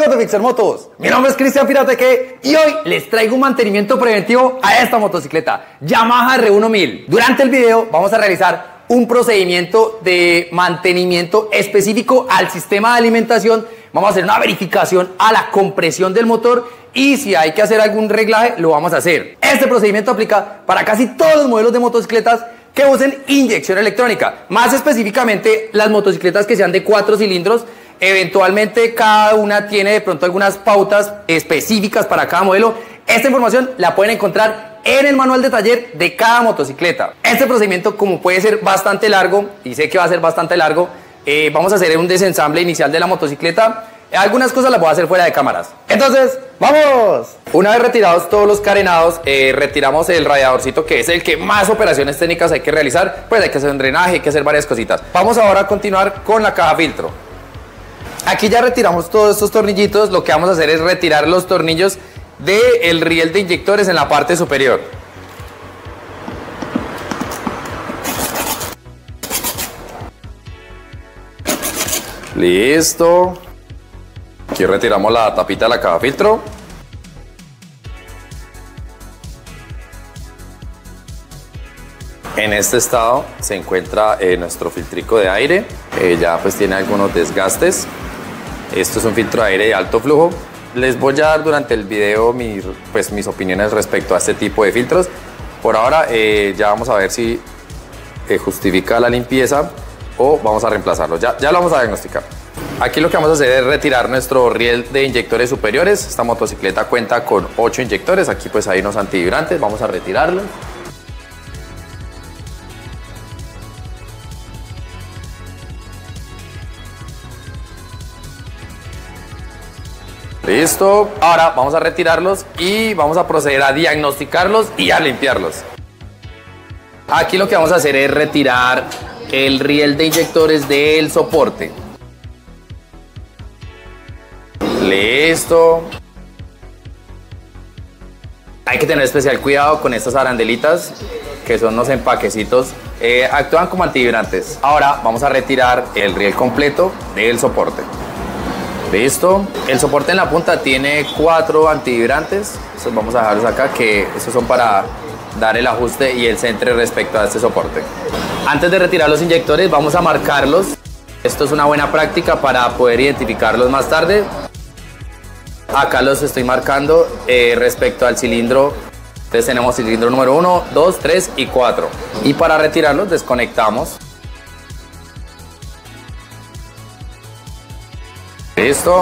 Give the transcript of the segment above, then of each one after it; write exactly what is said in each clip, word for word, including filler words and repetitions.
amigos de Mixer Motos, mi nombre es Cristian Pirateque y hoy les traigo un mantenimiento preventivo a esta motocicleta Yamaha R uno mil. Durante el video vamos a realizar un procedimiento de mantenimiento específico al sistema de alimentación. Vamos a hacer una verificación a la compresión del motor y si hay que hacer algún reglaje lo vamos a hacer. Este procedimiento aplica para casi todos los modelos de motocicletas que usen inyección electrónica, más específicamente las motocicletas que sean de cuatro cilindros. Eventualmente cada una tiene de pronto algunas pautas específicas para cada modelo. Esta información la pueden encontrar en el manual de taller de cada motocicleta. Este procedimiento, como puede ser bastante largo, y sé que va a ser bastante largo, eh, vamos a hacer un desensamble inicial de la motocicleta. Algunas cosas las voy a hacer fuera de cámaras. Entonces, ¡vamos! Una vez retirados todos los carenados, eh, retiramos el radiadorcito, que es el que más operaciones técnicas hay que realizar. Pues hay que hacer un drenaje, hay que hacer varias cositas. Vamos ahora a continuar con la caja filtro. Aquí ya retiramos todos estos tornillitos. Lo que vamos a hacer es retirar los tornillos del riel de inyectores en la parte superior. Listo. Aquí retiramos la tapita de la caja filtro. En este estado se encuentra eh, nuestro filtrico de aire. Eh, ya pues tiene algunos desgastes. Esto es un filtro de aire de alto flujo. Les voy a dar durante el video mi, pues, mis opiniones respecto a este tipo de filtros. Por ahora eh, ya vamos a ver si eh, justifica la limpieza o vamos a reemplazarlo. Ya, ya lo vamos a diagnosticar. Aquí lo que vamos a hacer es retirar nuestro riel de inyectores superiores. Esta motocicleta cuenta con ocho inyectores. Aquí pues hay unos antivibrantes. Vamos a retirarlos. Listo, ahora vamos a retirarlos y vamos a proceder a diagnosticarlos y a limpiarlos. Aquí lo que vamos a hacer es retirar el riel de inyectores del soporte. Listo. Hay que tener especial cuidado con estas arandelitas, que son unos empaquecitos, eh, actúan como antivibrantes. Ahora vamos a retirar el riel completo del soporte. Listo. El soporte en la punta tiene cuatro antivibrantes. Estos vamos a dejarlos acá, que estos son para dar el ajuste y el centre respecto a este soporte. Antes de retirar los inyectores vamos a marcarlos. Esto es una buena práctica para poder identificarlos más tarde. Acá los estoy marcando eh, respecto al cilindro. Entonces tenemos cilindro número uno, dos, tres y cuatro. Y para retirarlos desconectamos. Listo.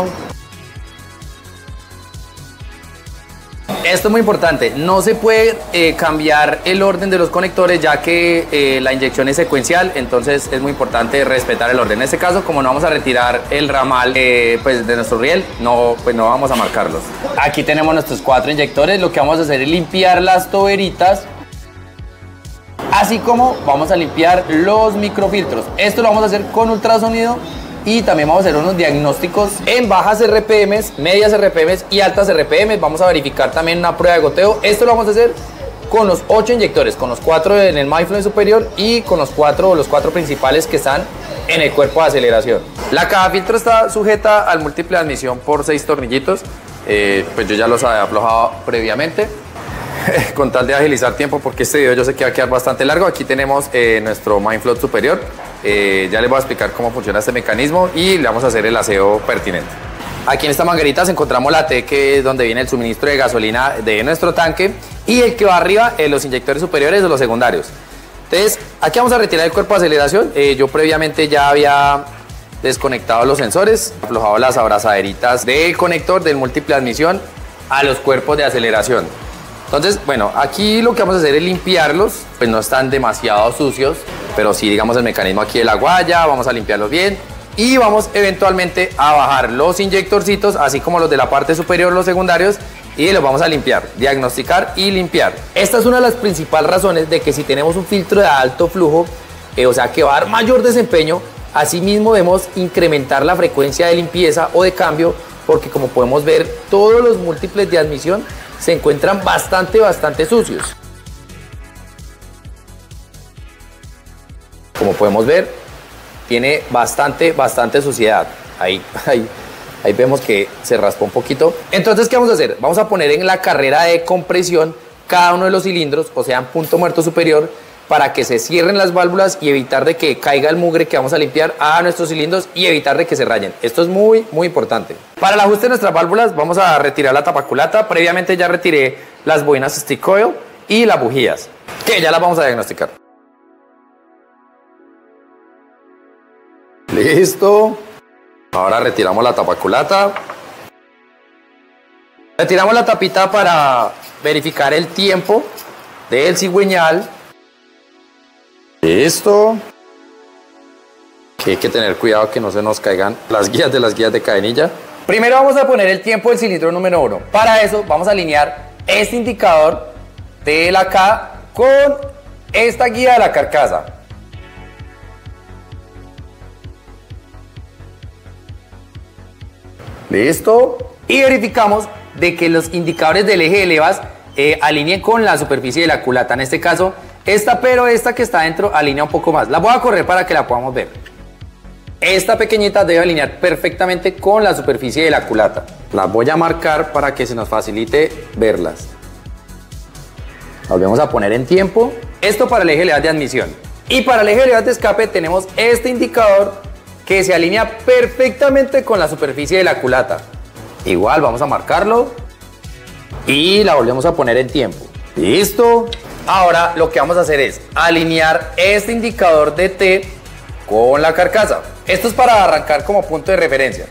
Esto es muy importante, no se puede eh, cambiar el orden de los conectores, ya que eh, la inyección es secuencial, entonces es muy importante respetar el orden. En este caso, como no vamos a retirar el ramal eh, pues de nuestro riel, no, pues no vamos a marcarlos. Aquí tenemos nuestros cuatro inyectores. Lo que vamos a hacer es limpiar las toberitas, así como vamos a limpiar los microfiltros. Esto lo vamos a hacer con ultrasonido. Y también vamos a hacer unos diagnósticos en bajas R P Ms, medias R P Ms y altas R P Ms. Vamos a verificar también una prueba de goteo. Esto lo vamos a hacer con los ocho inyectores, con los cuatro en el MyFlow superior y con los cuatro, los cuatro principales que están en el cuerpo de aceleración. La caja filtro está sujeta al múltiple de admisión por seis tornillitos. Eh, pues yo ya los había aflojado previamente con tal de agilizar tiempo, porque este video yo sé que va a quedar bastante largo. Aquí tenemos eh, nuestro MyFlow superior. Eh, ya les voy a explicar cómo funciona este mecanismo y le vamos a hacer el aseo pertinente. Aquí en esta manguerita encontramos la T, que es donde viene el suministro de gasolina de nuestro tanque, y el que va arriba, eh, los inyectores superiores o los secundarios. Entonces aquí vamos a retirar el cuerpo de aceleración. Eh, yo previamente ya había desconectado los sensores, aflojado las abrazaderitas del conector del múltiple de admisión a los cuerpos de aceleración. Entonces, bueno, aquí lo que vamos a hacer es limpiarlos, pues no están demasiado sucios, pero sí, digamos, el mecanismo aquí de la guaya, vamos a limpiarlos bien y vamos eventualmente a bajar los inyectorcitos, así como los de la parte superior, los secundarios, y los vamos a limpiar, diagnosticar y limpiar. Esta es una de las principales razones de que si tenemos un filtro de alto flujo, eh, o sea, que va a dar mayor desempeño, asimismo debemos incrementar la frecuencia de limpieza o de cambio, porque como podemos ver, todos los múltiples de admisión se encuentran bastante, bastante sucios. Como podemos ver, tiene bastante, bastante suciedad. Ahí, ahí Ahí vemos que se raspó un poquito. Entonces, ¿qué vamos a hacer? Vamos a poner en la carrera de compresión cada uno de los cilindros, o sea, en punto muerto superior, para que se cierren las válvulas y evitar de que caiga el mugre que vamos a limpiar a nuestros cilindros y evitar de que se rayen. Esto es muy, muy importante. Para el ajuste de nuestras válvulas vamos a retirar la tapaculata. Previamente ya retiré las bobinas stick coil y las bujías, que ya las vamos a diagnosticar. Listo. Ahora retiramos la tapaculata. Retiramos la tapita para verificar el tiempo del cigüeñal. Listo. Que hay que tener cuidado que no se nos caigan las guías de las guías de cadenilla. Primero vamos a poner el tiempo del cilindro número uno. Para eso vamos a alinear este indicador de la K con esta guía de la carcasa. Listo. Y verificamos de que los indicadores del eje de levas eh, alineen con la superficie de la culata. En este caso, esta, pero esta que está dentro alinea un poco más. La voy a correr para que la podamos ver. Esta pequeñita debe alinear perfectamente con la superficie de la culata. Las voy a marcar para que se nos facilite verlas. Volvemos a poner en tiempo. Esto para el eje de levas de admisión. Y para el eje de levas de escape tenemos este indicador que se alinea perfectamente con la superficie de la culata. Igual vamos a marcarlo y la volvemos a poner en tiempo. Listo. Ahora lo que vamos a hacer es alinear este indicador de T con la carcasa. Esto es para arrancar como punto de referencia.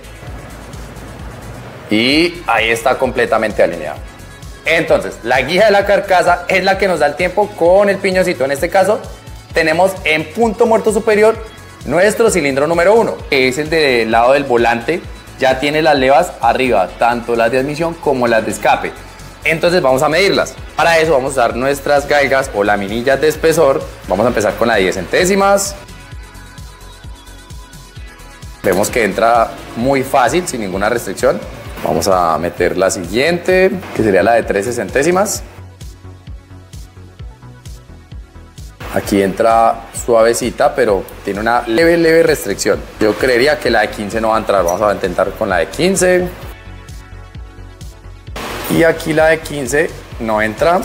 Y ahí está completamente alineado. Entonces, la guía de la carcasa es la que nos da el tiempo con el piñoncito. En este caso, tenemos en punto muerto superior nuestro cilindro número uno, que es el del lado del volante. Ya tiene las levas arriba, tanto las de admisión como las de escape. Entonces vamos a medirlas. Para eso vamos a usar nuestras gaigas o laminillas de espesor. Vamos a empezar con la de diez centésimas. Vemos que entra muy fácil, sin ninguna restricción. Vamos a meter la siguiente, que sería la de trece centésimas. Aquí entra suavecita, pero tiene una leve, leve restricción. Yo creería que la de quince no va a entrar. Vamos a intentar con la de quince. Y aquí la de quince no entra.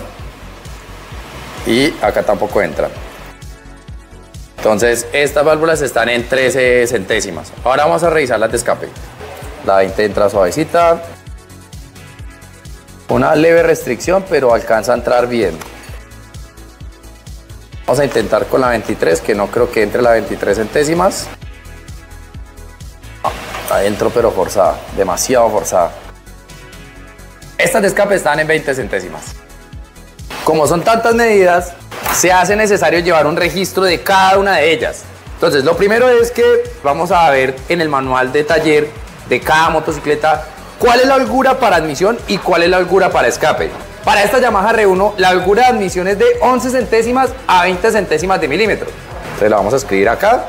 Y acá tampoco entra. Entonces, estas válvulas están en trece centésimas. Ahora vamos a revisar las de escape. La veinte entra suavecita. Una leve restricción, pero alcanza a entrar bien. Vamos a intentar con la veintitrés, que no creo que entre la veintitrés centésimas. Ah, adentro, pero forzada, demasiado forzada. Estas de escape están en veinte centésimas. Como son tantas medidas, se hace necesario llevar un registro de cada una de ellas. Entonces, lo primero es que vamos a ver en el manual de taller de cada motocicleta cuál es la holgura para admisión y cuál es la holgura para escape. Para esta Yamaha R uno, la holgura de admisión es de once centésimas a veinte centésimas de milímetro. Entonces la vamos a escribir acá.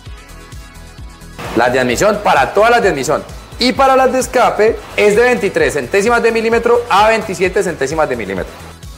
Las de admisión, para todas las de admisión. Y para las de escape es de veintitrés centésimas de milímetro a veintisiete centésimas de milímetro.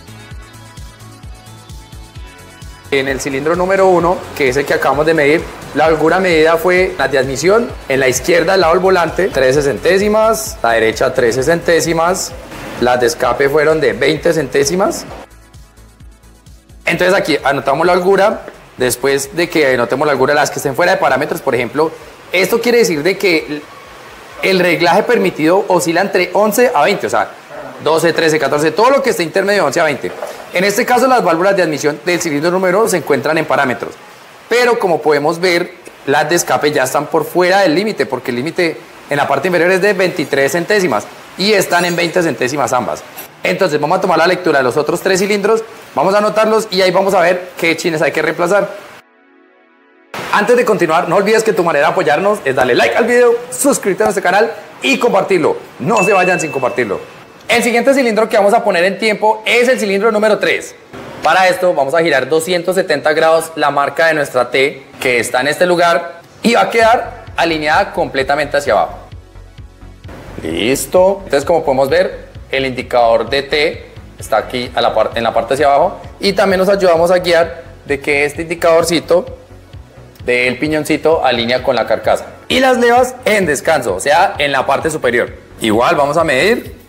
En el cilindro número uno, que es el que acabamos de medir, la holgura medida fue la de admisión. En la izquierda, al lado del volante, trece centésimas. La derecha, trece centésimas. Las de escape fueron de veinte centésimas. Entonces aquí anotamos la holgura. Después de que anotemos la holgura, las que estén fuera de parámetros, por ejemplo, esto quiere decir de que el reglaje permitido oscila entre once a veinte, o sea, doce, trece, catorce, todo lo que esté intermedio de once a veinte. En este caso, las válvulas de admisión del cilindro número uno se encuentran en parámetros. Pero como podemos ver, las de escape ya están por fuera del límite, porque el límite en la parte inferior es de veintitrés centésimas y están en veinte centésimas ambas. Entonces vamos a tomar la lectura de los otros tres cilindros, vamos a anotarlos y ahí vamos a ver qué chines hay que reemplazar. Antes de continuar, no olvides que tu manera de apoyarnos es darle like al video, suscribirte a nuestro canal y compartirlo. No se vayan sin compartirlo. El siguiente cilindro que vamos a poner en tiempo es el cilindro número tres. Para esto vamos a girar doscientos setenta grados la marca de nuestra T, que está en este lugar, y va a quedar alineada completamente hacia abajo. Listo. Entonces, como podemos ver, el indicador de T está aquí a la parte, en la parte hacia abajo, y también nos ayudamos a guiar de que este indicadorcito del piñoncito alinea con la carcasa. y las levas en descanso, o sea, en la parte superior. Igual vamos a medir.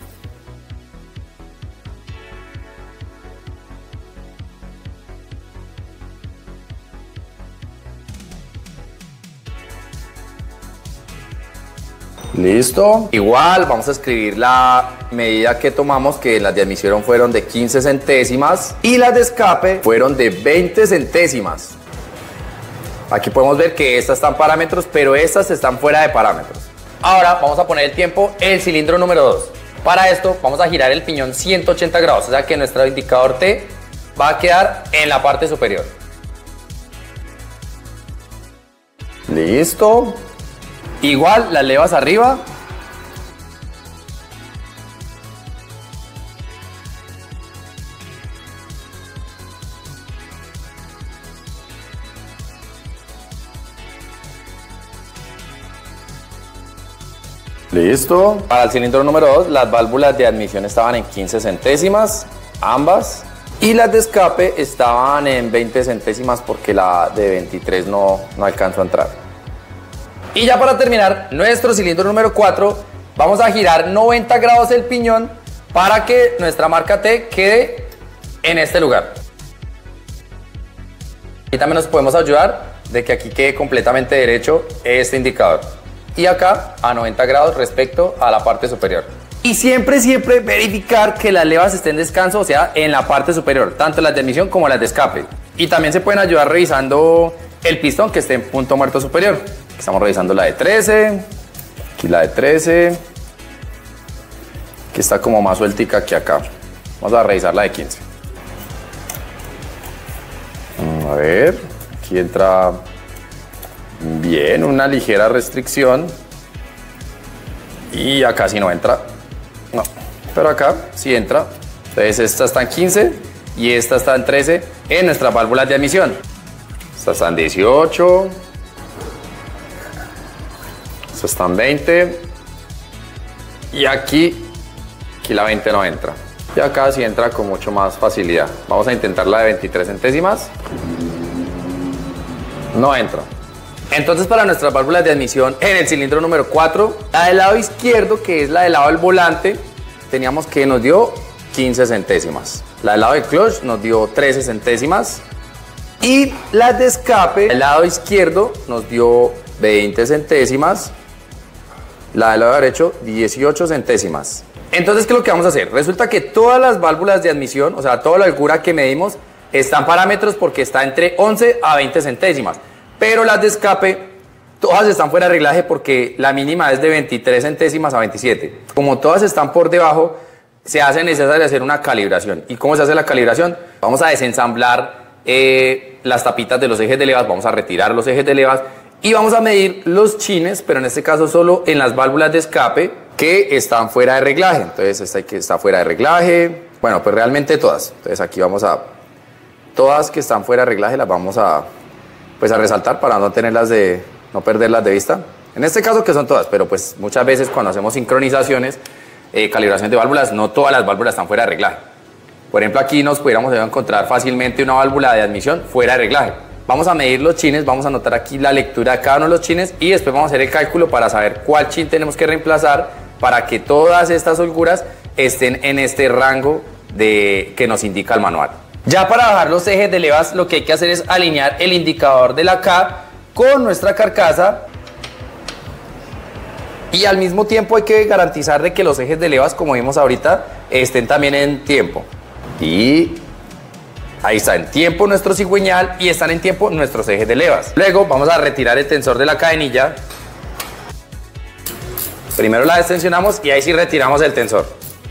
Listo. Igual vamos a escribir la medida que tomamos, que las de admisión fueron de quince centésimas y las de escape fueron de veinte centésimas. Aquí podemos ver que estas están parámetros, pero estas están fuera de parámetros. Ahora vamos a poner el tiempo en el cilindro número dos. Para esto vamos a girar el piñón ciento ochenta grados, o sea que nuestro indicador T va a quedar en la parte superior. Listo. Igual las levas arriba. Listo. Para el cilindro número dos, las válvulas de admisión estaban en quince centésimas, ambas. Y las de escape estaban en veinte centésimas porque la de veintitrés no, no alcanzó a entrar. Y ya para terminar, nuestro cilindro número cuatro, vamos a girar noventa grados el piñón para que nuestra marca T quede en este lugar. Y también nos podemos ayudar de que aquí quede completamente derecho este indicador. Y acá a noventa grados respecto a la parte superior. Y siempre, siempre verificar que las levas estén en descanso, o sea, en la parte superior, tanto las de admisión como las de escape. Y también se pueden ayudar revisando el pistón que esté en punto muerto superior. Estamos revisando la de trece, aquí la de trece, que está como más sueltica que acá. Vamos a revisar la de quince. A ver, aquí entra bien, una ligera restricción. Y acá sí no entra. No, pero acá sí entra. Entonces esta está en quince y esta está en trece en nuestras válvulas de admisión. Esta está en dieciocho. Esta está en veinte. Y aquí, aquí la veinte no entra. Y acá sí entra con mucho más facilidad. Vamos a intentar la de veintitrés centésimas. No entra. Entonces, para nuestras válvulas de admisión en el cilindro número cuatro, la del lado izquierdo, que es la del lado del volante, teníamos que nos dio quince centésimas. La del lado del clutch nos dio trece centésimas. Y la de escape, el lado izquierdo, nos dio veinte centésimas. La del lado derecho, dieciocho centésimas. Entonces, ¿qué es lo que vamos a hacer? Resulta que todas las válvulas de admisión, o sea, toda la holgura que medimos, están parámetros porque está entre once a veinte centésimas. Pero las de escape, todas están fuera de reglaje porque la mínima es de veintitrés centésimas a veintisiete. Como todas están por debajo, se hace necesario hacer una calibración. ¿Y cómo se hace la calibración? Vamos a desensamblar eh, las tapitas de los ejes de levas, vamos a retirar los ejes de levas y vamos a medir los chines, pero en este caso solo en las válvulas de escape que están fuera de reglaje. Entonces esta que está fuera de reglaje, bueno, pues realmente todas. Entonces aquí vamos a, todas que están fuera de reglaje las vamos a, pues a resaltar para no tenerlas de, no perderlas de vista. En este caso que son todas, pero pues muchas veces cuando hacemos sincronizaciones, eh, calibración de válvulas, no todas las válvulas están fuera de reglaje. Por ejemplo, aquí nos pudiéramos encontrar fácilmente una válvula de admisión fuera de reglaje. Vamos a medir los chines, vamos a anotar aquí la lectura de cada uno de los chines y después vamos a hacer el cálculo para saber cuál chin tenemos que reemplazar para que todas estas holguras estén en este rango de, que nos indica el manual. Ya para bajar los ejes de levas, lo que hay que hacer es alinear el indicador de la K con nuestra carcasa y al mismo tiempo hay que garantizar de que los ejes de levas, como vimos ahorita, estén también en tiempo. Y ahí está en tiempo nuestro cigüeñal y están en tiempo nuestros ejes de levas. Luego vamos a retirar el tensor de la cadenilla. Primero la destensionamos y ahí sí retiramos el tensor.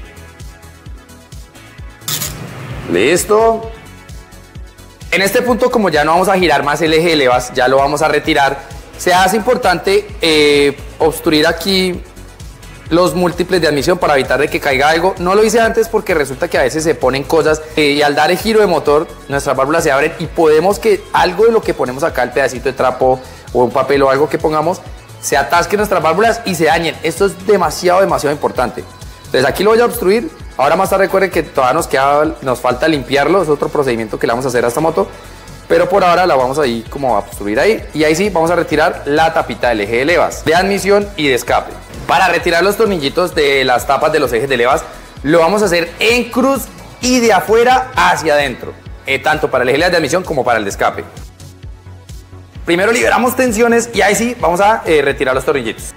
Listo. En este punto, como ya no vamos a girar más el eje de levas, ya lo vamos a retirar. Se hace importante eh, obstruir aquí los múltiples de admisión para evitar de que caiga algo. No lo hice antes porque resulta que a veces se ponen cosas eh, y al dar el giro de motor nuestras válvulas se abren y podemos que algo de lo que ponemos acá, el pedacito de trapo o un papel o algo que pongamos, se atasque nuestras válvulas y se dañen. Esto es demasiado, demasiado importante. Entonces aquí lo voy a obstruir. Ahora más tarde recuerden que todavía nos, queda, nos falta limpiarlo, es otro procedimiento que le vamos a hacer a esta moto. pero por ahora la vamos a ir como a subir ahí, y ahí sí vamos a retirar la tapita del eje de levas, de admisión y de escape. Para retirar los tornillitos de las tapas de los ejes de levas, lo vamos a hacer en cruz y de afuera hacia adentro, eh, tanto para el eje de admisión como para el de escape. Primero liberamos tensiones y ahí sí vamos a eh, retirar los tornillitos.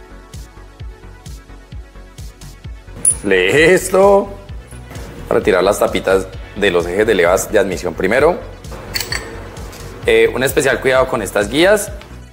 Listo. Retirar las tapitas de los ejes de levas de admisión primero. Eh, un especial cuidado con estas guías.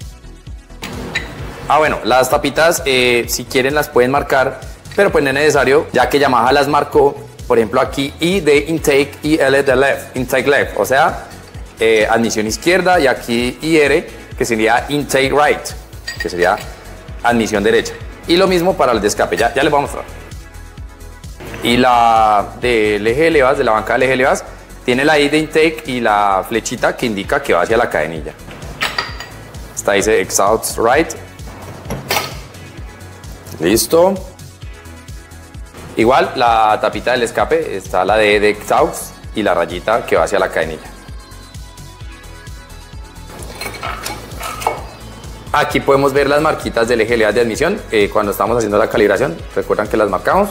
Ah, bueno, las tapitas, eh, si quieren las pueden marcar, pero pues no es necesario, ya que Yamaha las marcó, por ejemplo aquí, I de intake y L de left, intake left, o sea, eh, admisión izquierda, y aquí I R, que sería intake right, que sería admisión derecha. Y lo mismo para el de escape, ya, ya les voy a mostrar. Y la del eje de levas, de la banca del eje de levas, tiene la I de intake y la flechita que indica que va hacia la cadenilla. Esta dice exhaust right. Listo. Igual la tapita del escape está la de, de exhaust y la rayita que va hacia la cadenilla. Aquí podemos ver las marquitas del eje de levas de admisión eh, cuando estamos haciendo la calibración. Recuerdan que las marcamos.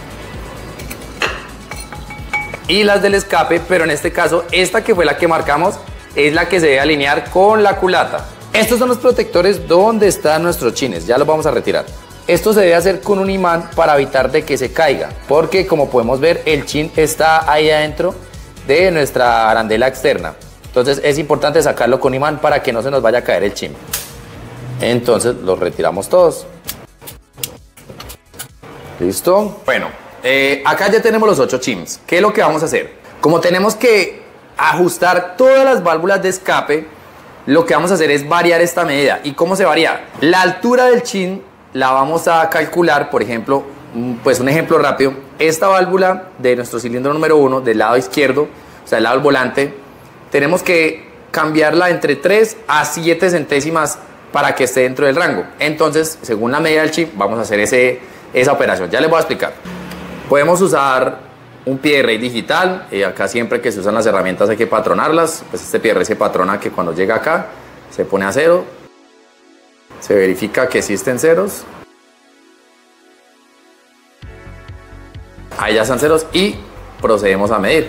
Y las del escape, pero en este caso esta que fue la que marcamos es la que se debe alinear con la culata. Estos son los protectores donde están nuestros chines, ya los vamos a retirar. Esto se debe hacer con un imán para evitar de que se caiga, porque como podemos ver el chin está ahí adentro de nuestra arandela externa. Entonces es importante sacarlo con imán para que no se nos vaya a caer el chin. Entonces los retiramos todos. ¿Listo? Bueno, eh, acá ya tenemos los ocho chins. ¿Qué es lo que vamos a hacer? Como tenemos que ajustar todas las válvulas de escape, lo que vamos a hacer es variar esta medida. ¿Y cómo se varía? La altura del chin la vamos a calcular, por ejemplo, pues un ejemplo rápido. Esta válvula de nuestro cilindro número uno del lado izquierdo, o sea, del lado del volante, tenemos que cambiarla entre tres a siete centésimas para que esté dentro del rango. Entonces, según la medida del chin, vamos a hacer ese, esa operación. Ya les voy a explicar. Podemos usar un pie de rey digital. Eh, acá siempre que se usan las herramientas hay que patronarlas. Pues este pie de rey se patrona que cuando llega acá se pone a cero. Se verifica que existen ceros. Ahí ya están ceros y procedemos a medir.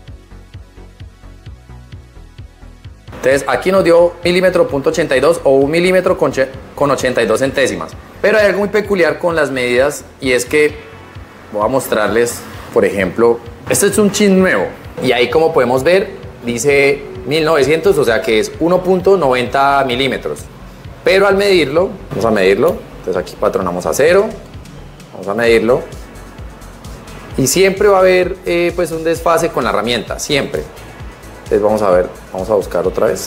Entonces aquí nos dio milímetro punto ochenta y dos o un milímetro con, con ochenta y dos centésimas. Pero hay algo muy peculiar con las medidas y es que voy a mostrarles, por ejemplo, este es un chin nuevo y ahí como podemos ver dice mil novecientos, o sea que es uno punto noventa milímetros. Pero al medirlo, vamos a medirlo, entonces aquí patronamos a cero, vamos a medirlo y siempre va a haber eh, pues un desfase con la herramienta, siempre. Entonces vamos a ver, vamos a buscar otra vez.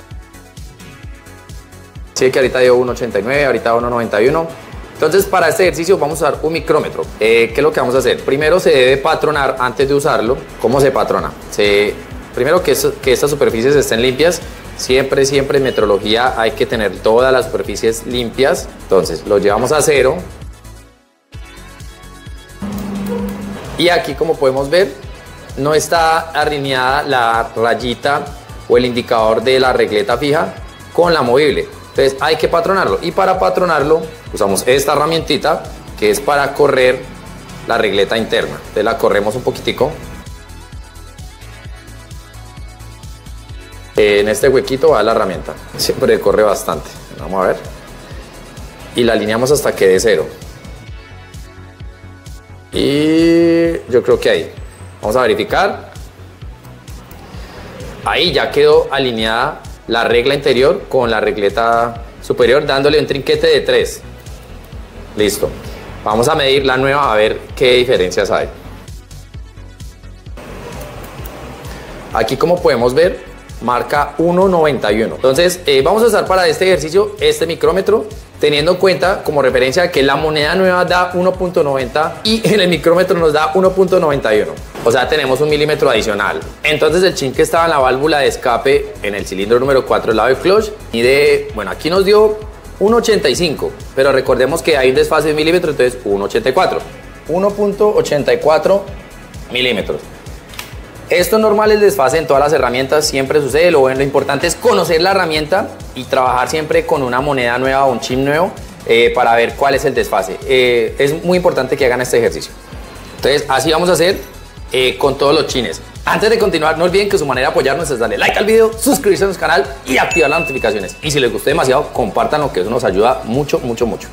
Sí, que ahorita dio uno ochenta y nueve, ahorita uno noventa y uno. Entonces para este ejercicio vamos a usar un micrómetro. Eh, ¿Qué es lo que vamos a hacer? Primero se debe patronar antes de usarlo. ¿Cómo se patrona? Se, primero que, eso, que estas superficies estén limpias. Siempre, siempre en metrología hay que tener todas las superficies limpias. Entonces lo llevamos a cero. Y aquí como podemos ver no está alineada la rayita o el indicador de la regleta fija con la movible. Entonces hay que patronarlo y para patronarlo usamos esta herramientita que es para correr la regleta interna. Entonces la corremos un poquitico. En este huequito va la herramienta, siempre corre bastante. Vamos a ver. Y la alineamos hasta que dé cero. Y yo creo que ahí. Vamos a verificar. Ahí ya quedó alineada la regla interior con la regleta superior, dándole un trinquete de tres. Listo. Vamos a medir la nueva a ver qué diferencias hay. Aquí como podemos ver marca uno noventa y uno. Entonces eh, vamos a usar para este ejercicio este micrómetro, teniendo en cuenta como referencia que la moneda nueva da uno punto noventa y en el micrómetro nos da uno punto noventa y uno. O sea, tenemos un milímetro adicional. Entonces el chin que estaba en la válvula de escape en el cilindro número cuatro del lado del clutch y de, bueno, aquí nos dio uno ochenta y cinco, pero recordemos que hay un desfase de milímetros, entonces uno ochenta y cuatro. uno punto ochenta y cuatro milímetros. Esto es normal, el desfase en todas las herramientas siempre sucede. Lo bueno, lo importante es conocer la herramienta y trabajar siempre con una moneda nueva o un chip nuevo eh, para ver cuál es el desfase. Eh, es muy importante que hagan este ejercicio. Entonces, así vamos a hacer eh, con todos los chines. Antes de continuar, no olviden que su manera de apoyarnos es darle like al video, suscribirse a nuestro canal y activar las notificaciones. Y si les gustó demasiado, compártanlo, que eso nos ayuda mucho, mucho, mucho.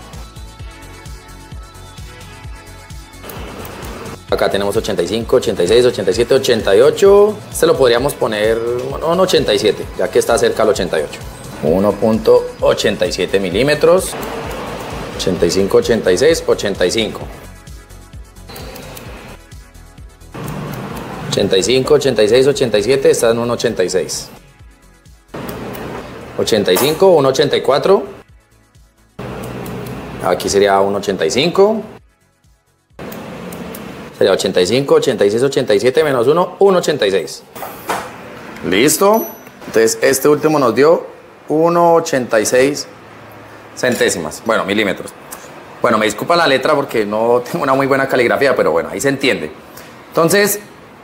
Acá tenemos ochenta y cinco, ochenta y seis, ochenta y siete, ochenta y ocho. Este lo podríamos poner bueno, en ochenta y siete, ya que está cerca al ochenta y ocho. uno punto ochenta y siete milímetros. ochenta y cinco, ochenta y seis, ochenta y cinco. ochenta y cinco, ochenta y seis, ochenta y siete, está en uno ochenta y seis. ochenta y cinco, uno ochenta y cuatro. Aquí sería uno ochenta y cinco. Sería ochenta y cinco, ochenta y seis, ochenta y siete menos uno, uno ochenta y seis. Listo. Entonces este último nos dio uno ochenta y seis centésimas. Bueno, milímetros. Bueno, me disculpa la letra porque no tengo una muy buena caligrafía, pero bueno, ahí se entiende. Entonces,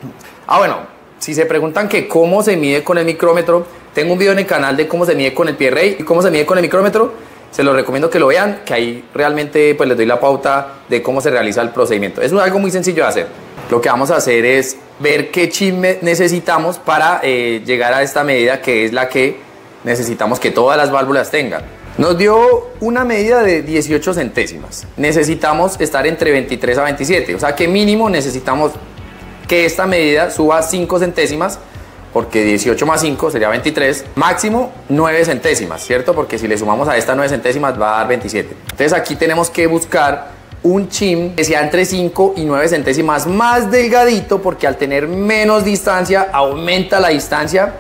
ah bueno, si se preguntan que cómo se mide con el micrómetro, tengo un video en el canal de cómo se mide con el pie rey y cómo se mide con el micrómetro. Se los recomiendo que lo vean, que ahí realmente pues les doy la pauta de cómo se realiza el procedimiento. Es algo muy sencillo de hacer. Lo que vamos a hacer es ver qué chip necesitamos para eh, llegar a esta medida, que es la que necesitamos que todas las válvulas tengan. Nos dio una medida de dieciocho centésimas. Necesitamos estar entre veintitrés a veintisiete, o sea que mínimo necesitamos que esta medida suba cinco centésimas, porque dieciocho más cinco sería veintitrés, máximo nueve centésimas, ¿cierto? Porque si le sumamos a esta nueve centésimas va a dar veintisiete. Entonces aquí tenemos que buscar un chim que sea entre cinco y nueve centésimas más delgadito, porque al tener menos distancia aumenta la distancia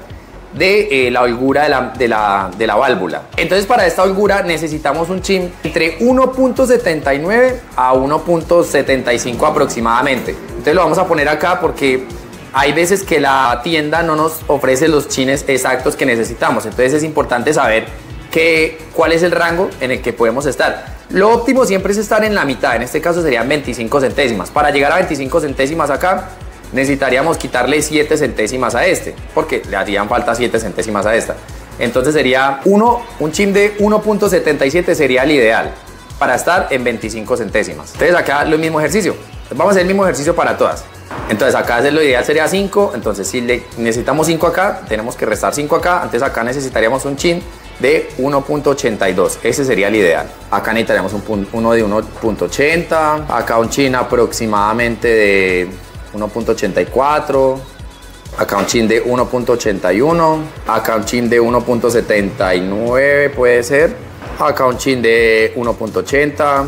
de eh, la holgura de la, de, la, de la válvula. Entonces para esta holgura necesitamos un chim entre uno punto setenta y nueve a uno punto setenta y cinco aproximadamente. Entonces lo vamos a poner acá porque hay veces que la tienda no nos ofrece los chines exactos que necesitamos. Entonces es importante saber que, cuál es el rango en el que podemos estar. Lo óptimo siempre es estar en la mitad. En este caso serían veinticinco centésimas. Para llegar a veinticinco centésimas acá necesitaríamos quitarle siete centésimas a este, porque le harían falta siete centésimas a esta. Entonces sería uno, un chin de uno punto setenta y siete sería el ideal para estar en veinticinco centésimas. Entonces acá lo mismo ejercicio. Vamos a hacer el mismo ejercicio para todas. Entonces acá lo ideal sería cinco. Entonces si le necesitamos cinco acá, tenemos que restar cinco acá. Entonces acá necesitaríamos un chin de uno punto ochenta y dos. Ese sería el ideal. Acá necesitaríamos un, uno de uno punto ochenta. Acá un chin aproximadamente de uno punto ochenta y cuatro. Acá un chin de uno punto ochenta y uno. Acá un chin de uno punto setenta y nueve puede ser. Acá un chin de uno punto ochenta.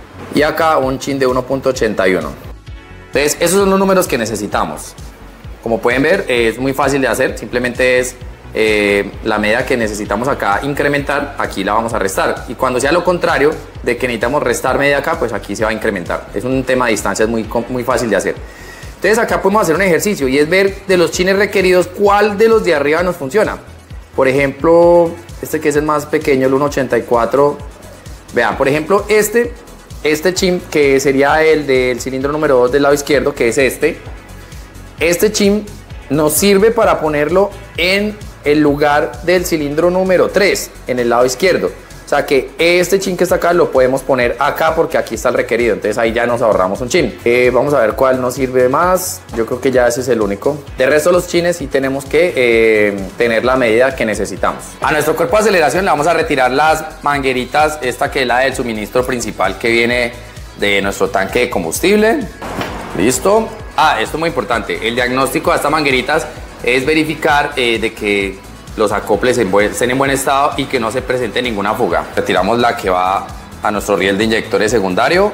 Y acá un chin de uno punto ochenta y uno. Entonces esos son los números que necesitamos. Como pueden ver, eh, es muy fácil de hacer. Simplemente es eh, la medida que necesitamos acá incrementar, aquí la vamos a restar. Y cuando sea lo contrario de que necesitamos restar medida acá, pues aquí se va a incrementar. Es un tema de distancias muy, muy fácil de hacer. Entonces acá podemos hacer un ejercicio y es ver de los chines requeridos cuál de los de arriba nos funciona. Por ejemplo, este que es el más pequeño, el uno ochenta y cuatro. Vean, por ejemplo, este... Este chin, que sería el del cilindro número dos del lado izquierdo, que es este. Este chin nos sirve para ponerlo en el lugar del cilindro número tres, en el lado izquierdo. O sea que este chin que está acá lo podemos poner acá porque aquí está el requerido. Entonces ahí ya nos ahorramos un chin. Eh, vamos a ver cuál nos sirve más. Yo creo que ya ese es el único. De resto los chines sí tenemos que eh, tener la medida que necesitamos. A nuestro cuerpo de aceleración le vamos a retirar las mangueritas. Esta que es la del suministro principal que viene de nuestro tanque de combustible. Listo. Ah, esto es muy importante. El diagnóstico de estas mangueritas es verificar eh, de que los acoples estén en buen estado y que no se presente ninguna fuga. Retiramos la que va a nuestro riel de inyectores secundario.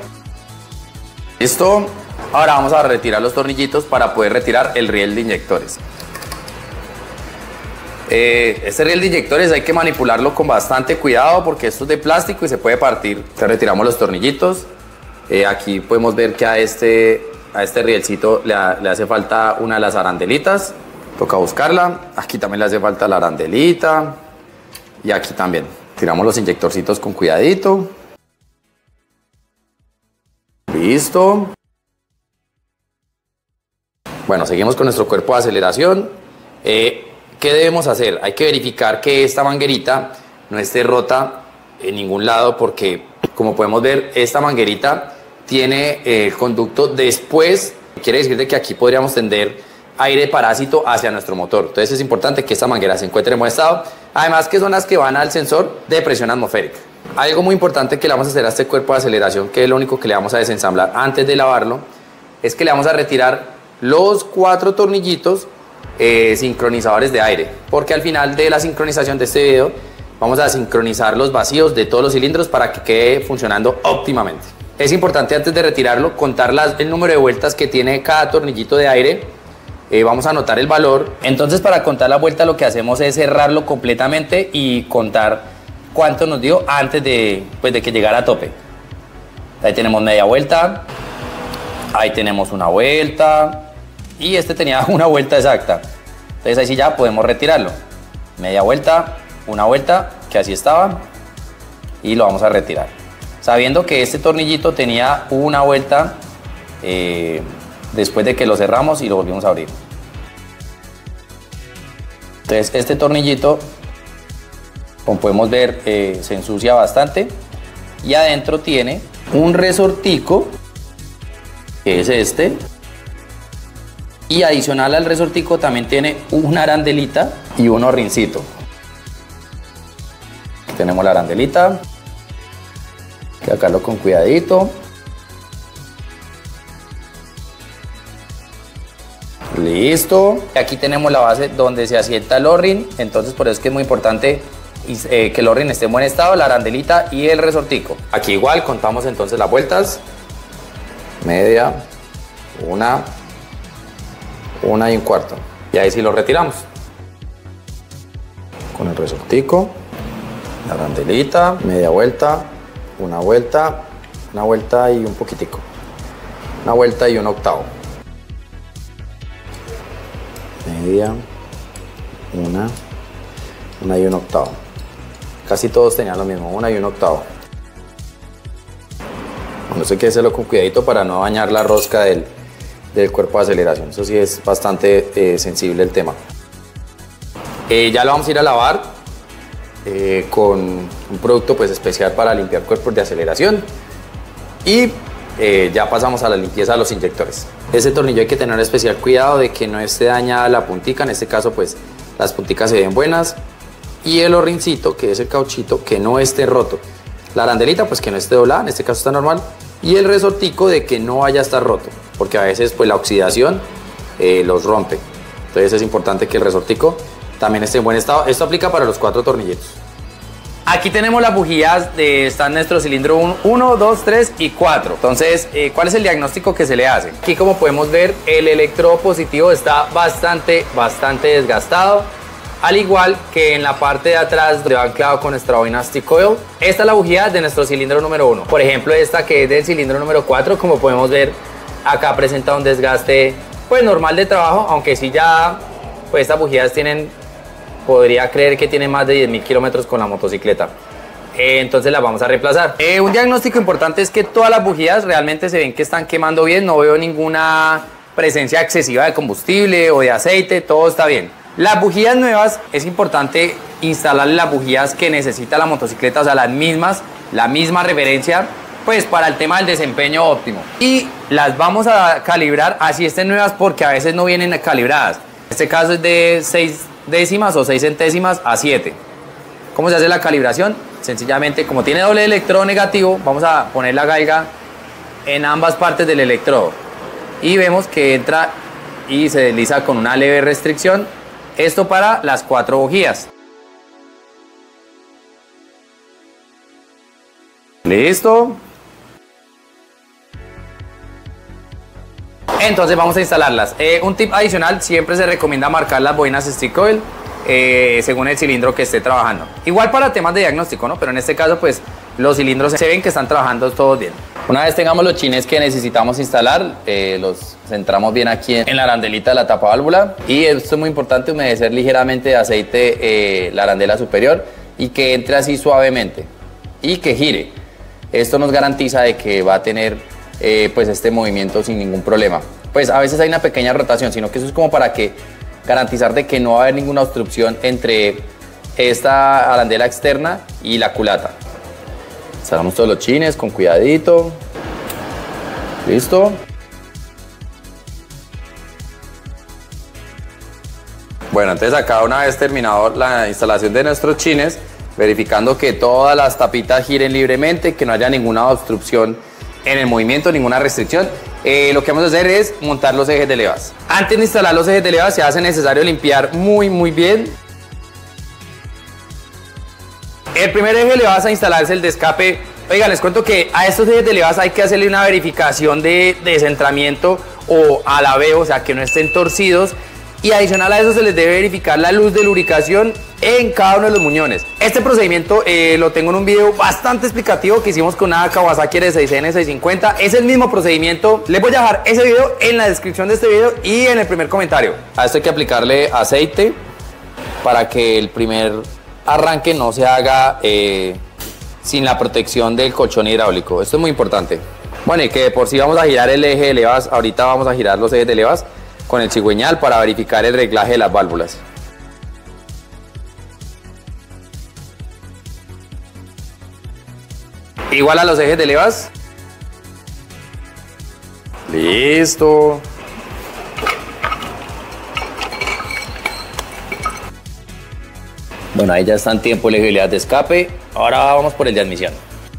Listo. Ahora vamos a retirar los tornillitos para poder retirar el riel de inyectores. Eh, este riel de inyectores hay que manipularlo con bastante cuidado porque esto es de plástico y se puede partir. Entonces retiramos los tornillitos. Eh, aquí podemos ver que a este, a este rielcito le, le hace falta una de las arandelitas. Toca buscarla. Aquí también le hace falta la arandelita. Y aquí también. Tiramos los inyectorcitos con cuidadito. Listo. Bueno, seguimos con nuestro cuerpo de aceleración. Eh, ¿Qué debemos hacer? Hay que verificar que esta manguerita no esté rota en ningún lado, porque como podemos ver, esta manguerita tiene el eh, conducto después, quiere decir de que aquí podríamos tender aire parásito hacia nuestro motor. Entonces es importante que esta manguera se encuentre en buen estado, además que son las que van al sensor de presión atmosférica. Hay algo muy importante que le vamos a hacer a este cuerpo de aceleración, que es lo único que le vamos a desensamblar antes de lavarlo, es que le vamos a retirar los cuatro tornillitos eh, sincronizadores de aire, porque al final de la sincronización de este video vamos a sincronizar los vacíos de todos los cilindros para que quede funcionando óptimamente. Es importante, antes de retirarlo, contar las, el número de vueltas que tiene cada tornillito de aire. Eh, vamos a anotar el valor. Entonces, para contar la vuelta, lo que hacemos es cerrarlo completamente y contar cuánto nos dio antes de, pues, de que llegara a tope. Ahí tenemos media vuelta, ahí tenemos una vuelta y este tenía una vuelta exacta. Entonces ahí sí ya podemos retirarlo. Media vuelta, una vuelta, que así estaba, y lo vamos a retirar, sabiendo que este tornillito tenía una vuelta eh, después de que lo cerramos y lo volvimos a abrir. Entonces este tornillito, como podemos ver, eh, se ensucia bastante, y adentro tiene un resortico, que es este, y adicional al resortico también tiene una arandelita y un horrincito. Aquí tenemos la arandelita, hay que sacarlo con cuidadito. Listo. Aquí tenemos la base donde se asienta el O-ring, entonces por eso es que es muy importante eh, que el O-ring esté en buen estado, la arandelita y el resortico. Aquí igual contamos entonces las vueltas. Media, una, una y un cuarto. Y ahí sí lo retiramos. Con el resortico, la arandelita, media vuelta, una vuelta, una vuelta y un poquitico. Una vuelta y un octavo. Media, una, una y un octavo. Casi todos tenían lo mismo, una y un octavo. Bueno, eso hay que hacerlo con cuidadito para no dañar la rosca del, del cuerpo de aceleración. Eso sí es bastante eh, sensible el tema. Eh, ya lo vamos a ir a lavar eh, con un producto pues especial para limpiar cuerpos de aceleración. Y eh, ya pasamos a la limpieza de los inyectores. Ese tornillo hay que tener especial cuidado de que no esté dañada la puntica. En este caso pues las punticas se ven buenas. Y el O-ringcito, que es el cauchito, que no esté roto. La arandelita pues que no esté doblada, en este caso está normal. Y el resortico de que no vaya a estar roto, porque a veces pues la oxidación eh, los rompe. Entonces es importante que el resortico también esté en buen estado. Esto aplica para los cuatro tornilletos. Aquí tenemos las bujías, de, están nuestro cilindro uno, dos, tres y cuatro. Entonces, eh, ¿cuál es el diagnóstico que se le hace? Aquí, como podemos ver, el electrodo positivo está bastante, bastante desgastado. Al igual que en la parte de atrás donde va anclado con nuestra bobina stick coil. Esta es la bujía de nuestro cilindro número uno. Por ejemplo, esta que es del cilindro número cuatro, como podemos ver, acá presenta un desgaste pues normal de trabajo, aunque sí ya, pues estas bujías tienen, podría creer que tienen más de diez mil kilómetros con la motocicleta. Eh, entonces las vamos a reemplazar. Eh, un diagnóstico importante es que todas las bujías realmente se ven que están quemando bien, no veo ninguna presencia excesiva de combustible o de aceite, todo está bien. Las bujías nuevas, es importante instalarle las bujías que necesita la motocicleta, o sea, las mismas, la misma referencia, pues para el tema del desempeño óptimo. Y las vamos a calibrar así estén nuevas, porque a veces no vienen calibradas. En este caso es de seis décimas o seis centésimas a siete. ¿Cómo se hace la calibración? Sencillamente, como tiene doble electrodo negativo, vamos a poner la galga en ambas partes del electrodo. Y vemos que entra y se desliza con una leve restricción. Esto para las cuatro bujías. Listo. Entonces vamos a instalarlas. Eh, un tip adicional, siempre se recomienda marcar las bobinas stick coil eh, según el cilindro que esté trabajando. Igual para temas de diagnóstico, ¿no? Pero en este caso pues los cilindros se ven que están trabajando todos bien. Una vez tengamos los chines que necesitamos instalar, eh, los centramos bien aquí en la arandelita de la tapa válvula. Y esto es muy importante, humedecer ligeramente de aceite eh, la arandela superior y que entre así suavemente y que gire. Esto nos garantiza de que va a tener eh, pues este movimiento sin ningún problema. Pues a veces hay una pequeña rotación, sino que eso es como para que garantizar de que no va a haber ninguna obstrucción entre esta arandela externa y la culata. Instalamos todos los chines con cuidadito. Listo. Bueno, entonces acá una vez terminado la instalación de nuestros chines, verificando que todas las tapitas giren libremente, que no haya ninguna obstrucción en el movimiento, ninguna restricción, eh, lo que vamos a hacer es montar los ejes de levas. Antes de instalar los ejes de levas se hace necesario limpiar muy muy bien. El primer eje de levas a instalar es el de escape. Oigan, les cuento que a estos ejes de levas hay que hacerle una verificación de descentramiento o alabeo, o sea que no estén torcidos. Y adicional a eso se les debe verificar la luz de lubricación en cada uno de los muñones. Este procedimiento eh, lo tengo en un video bastante explicativo que hicimos con una Kawasaki R seis N seiscientos cincuenta. Es el mismo procedimiento. Les voy a dejar ese video en la descripción de este video y en el primer comentario. A esto hay que aplicarle aceite para que el primer arranque no se haga eh, sin la protección del colchón hidráulico. Esto es muy importante. Bueno, y que por si vamos a girar el eje de levas, ahorita vamos a girar los ejes de levas con el cigüeñal para verificar el reglaje de las válvulas. Igual a los ejes de levas. Listo. Bueno, ahí ya está en tiempo el eje de levas de escape. Ahora vamos por el de admisión.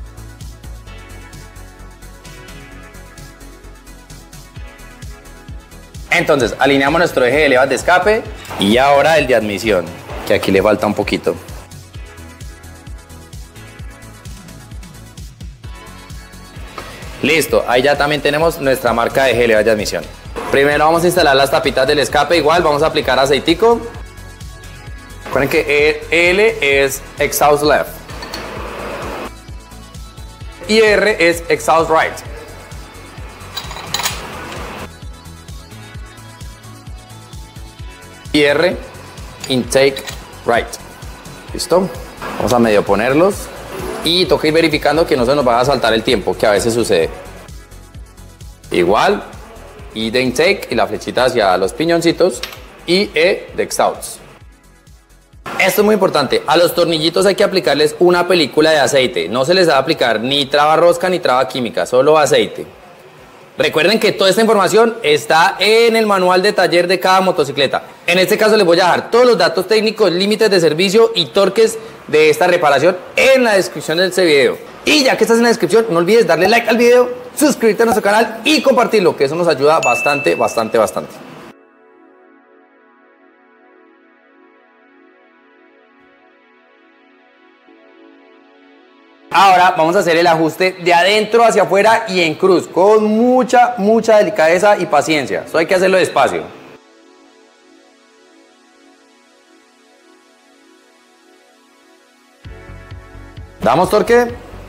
Entonces, alineamos nuestro eje de levas de escape y ahora el de admisión, que aquí le falta un poquito. Listo, ahí ya también tenemos nuestra marca de eje de levas de admisión. Primero vamos a instalar las tapitas del escape, igual vamos a aplicar aceitico. Recuerden que L es exhaust left y R es exhaust right. Y R, intake right. ¿Listo? Vamos a medio ponerlos y toca ir verificando que no se nos vaya a saltar el tiempo, que a veces sucede. Igual, I de intake y la flechita hacia los piñoncitos y E de exhaust. Esto es muy importante, a los tornillitos hay que aplicarles una película de aceite. No se les va a aplicar ni traba rosca ni traba química, solo aceite. Recuerden que toda esta información está en el manual de taller de cada motocicleta. En este caso les voy a dejar todos los datos técnicos, límites de servicio y torques de esta reparación en la descripción de este video. Y ya que estás en la descripción, no olvides darle like al video, suscribirte a nuestro canal y compartirlo, que eso nos ayuda bastante, bastante, bastante. Ahora vamos a hacer el ajuste de adentro hacia afuera y en cruz, con mucha, mucha delicadeza y paciencia. Eso hay que hacerlo despacio. Damos torque.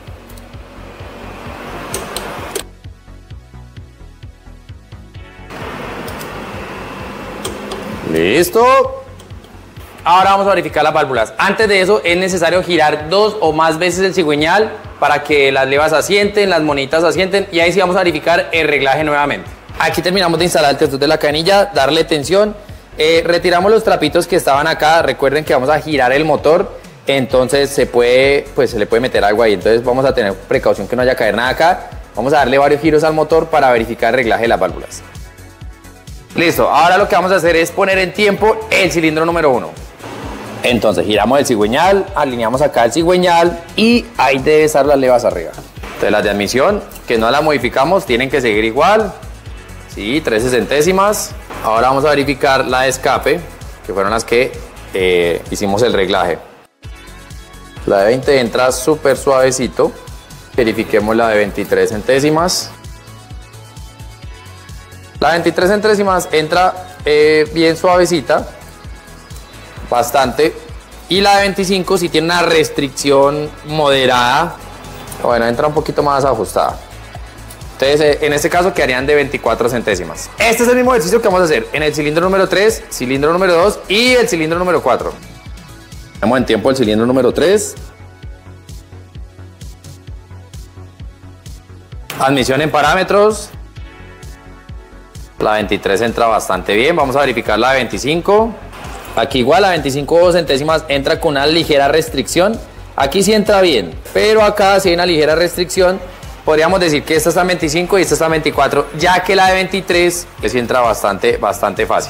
Listo. Ahora vamos a verificar las válvulas. Antes de eso es necesario girar dos o más veces el cigüeñal para que las levas asienten, las monitas asienten y ahí sí vamos a verificar el reglaje nuevamente. Aquí terminamos de instalar el tensor de la canilla, darle tensión, eh, retiramos los trapitos que estaban acá. Recuerden que vamos a girar el motor, entonces se puede, pues se le puede meter algo ahí, entonces vamos a tener precaución que no haya que caer nada acá. Vamos a darle varios giros al motor para verificar el reglaje de las válvulas. Listo, ahora lo que vamos a hacer es poner en tiempo el cilindro número uno. Entonces giramos el cigüeñal, alineamos acá el cigüeñal y ahí debe estar las levas arriba. Entonces las de admisión, que no las modificamos, tienen que seguir igual. Sí, trece centésimas. Ahora vamos a verificar la de escape, que fueron las que eh, hicimos el reglaje. La de veinte entra súper suavecito. Verifiquemos la de veintitrés centésimas. La veintitrés centésimas entra eh, bien suavecita. Bastante. Y la de veinticinco sí tiene una restricción moderada. Bueno, entra un poquito más ajustada. Entonces en este caso quedarían de veinticuatro centésimas. Este es el mismo ejercicio que vamos a hacer en el cilindro número tres, cilindro número dos y el cilindro número cuatro. Tenemos en tiempo el cilindro número tres. Admisión en parámetros. La veintitrés entra bastante bien. Vamos a verificar la de veinticinco. Aquí igual la veinticinco centésimas entra con una ligera restricción. Aquí sí entra bien, pero acá sí hay una ligera restricción. Podríamos decir que esta está en veinticinco y esta está en veinticuatro, ya que la de veintitrés que sí entra bastante, bastante fácil.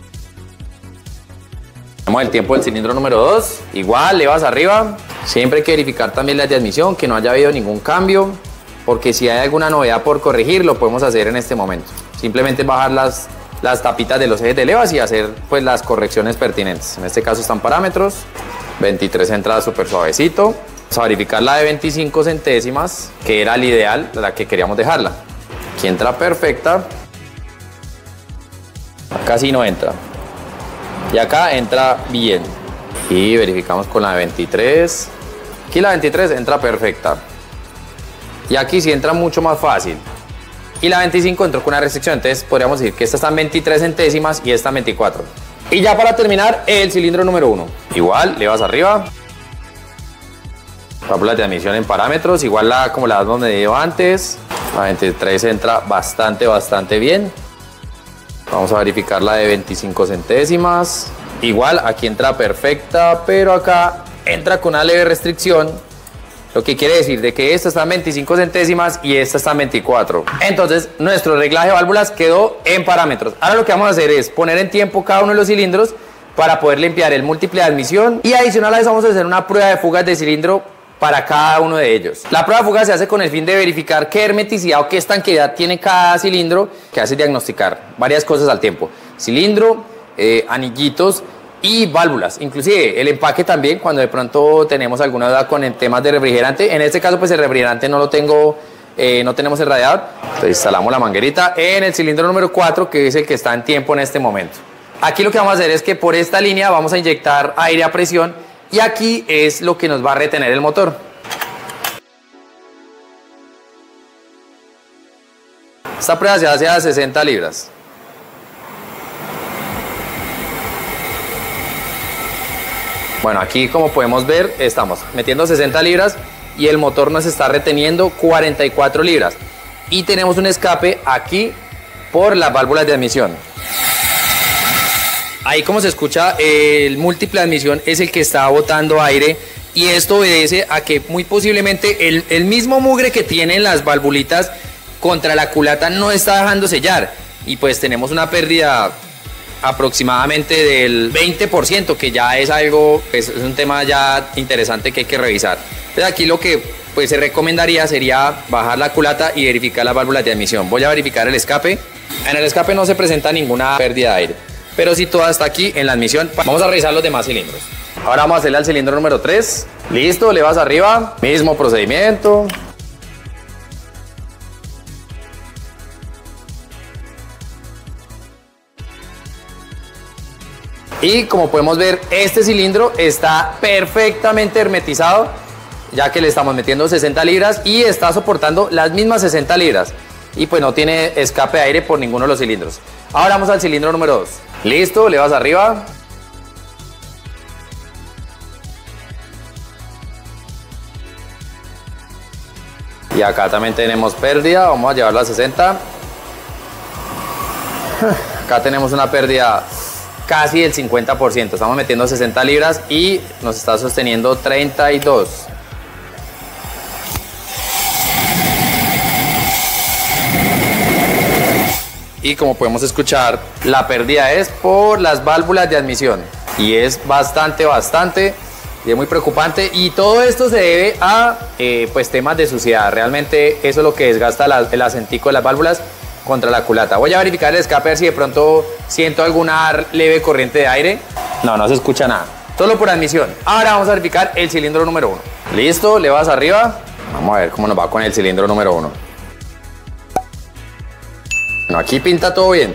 Tenemos el tiempo del cilindro número dos. Igual, le vas arriba. Siempre hay que verificar también las de admisión, que no haya habido ningún cambio, porque si hay alguna novedad por corregir, lo podemos hacer en este momento. Simplemente bajar las, las tapitas de los ejes de levas y hacer pues las correcciones pertinentes. En este caso están parámetros. veintitrés entra súper suavecito. Vamos a verificar la de veinticinco centésimas, que era la ideal, la que queríamos dejarla. Aquí entra perfecta. Acá sí no entra. Y acá entra bien. Y verificamos con la de veintitrés. Aquí la veintitrés entra perfecta. Y aquí sí entra mucho más fácil. Y la veinticinco entró con una restricción. Entonces podríamos decir que esta está en veintitrés centésimas y esta en veinticuatro. Y ya para terminar, el cilindro número uno. Igual, le vas arriba. Válvulas de admisión en parámetros. Igual la, como la hemos medido antes. La veintitrés entra bastante, bastante bien. Vamos a verificar la de veinticinco centésimas. Igual, aquí entra perfecta, pero acá entra con una leve restricción. Lo que quiere decir de que esta está en veinticinco centésimas y esta está en veinticuatro. Entonces, nuestro reglaje de válvulas quedó en parámetros. Ahora lo que vamos a hacer es poner en tiempo cada uno de los cilindros para poder limpiar el múltiple de admisión. Y adicional a eso vamos a hacer una prueba de fugas de cilindro para cada uno de ellos. La prueba de fuga se hace con el fin de verificar qué hermeticidad o qué estanqueidad tiene cada cilindro, que hace diagnosticar varias cosas al tiempo. Cilindro, eh, anillitos y válvulas, inclusive el empaque también, cuando de pronto tenemos alguna duda con el temas de refrigerante. En este caso pues el refrigerante no lo tengo, eh, no tenemos el radiador. Entonces instalamos la manguerita en el cilindro número cuatro, que es el que está en tiempo en este momento. Aquí lo que vamos a hacer es que por esta línea vamos a inyectar aire a presión y aquí es lo que nos va a retener el motor. Esta prueba se hace a sesenta libras. Bueno, aquí como podemos ver estamos metiendo sesenta libras y el motor nos está reteniendo cuarenta y cuatro libras. Y tenemos un escape aquí por las válvulas de admisión. Ahí como se escucha, el múltiple de admisión es el que está botando aire y esto obedece a que muy posiblemente el, el mismo mugre que tienen las valvulitas contra la culata no está dejando sellar y pues tenemos una pérdida aproximadamente del veinte por ciento, que ya es algo, pues, es un tema ya interesante que hay que revisar. Entonces aquí lo que pues se recomendaría sería bajar la culata y verificar las válvulas de admisión. Voy a verificar el escape. En el escape no se presenta ninguna pérdida de aire, pero sí toda está aquí en la admisión. Vamos a revisar los demás cilindros. Ahora vamos a hacerle al cilindro número tres. Listo, le vas arriba, mismo procedimiento. Y como podemos ver, este cilindro está perfectamente hermetizado, ya que le estamos metiendo sesenta libras y está soportando las mismas sesenta libras. Y pues no tiene escape de aire por ninguno de los cilindros. Ahora vamos al cilindro número dos. Listo, le vas arriba. Y acá también tenemos pérdida, vamos a llevarlo a sesenta. Acá tenemos una pérdida casi del cincuenta por ciento, estamos metiendo sesenta libras y nos está sosteniendo treinta y dos. Y como podemos escuchar, la pérdida es por las válvulas de admisión y es bastante, bastante y es muy preocupante, y todo esto se debe a eh, pues temas de suciedad. Realmente eso es lo que desgasta la, el acentico de las válvulas contra la culata. Voy a verificar el escape a ver si de pronto siento alguna leve corriente de aire. No, no se escucha nada, solo por admisión. Ahora vamos a verificar el cilindro número uno. Listo, le vas arriba. Vamos a ver cómo nos va con el cilindro número uno. Bueno, aquí pinta todo bien.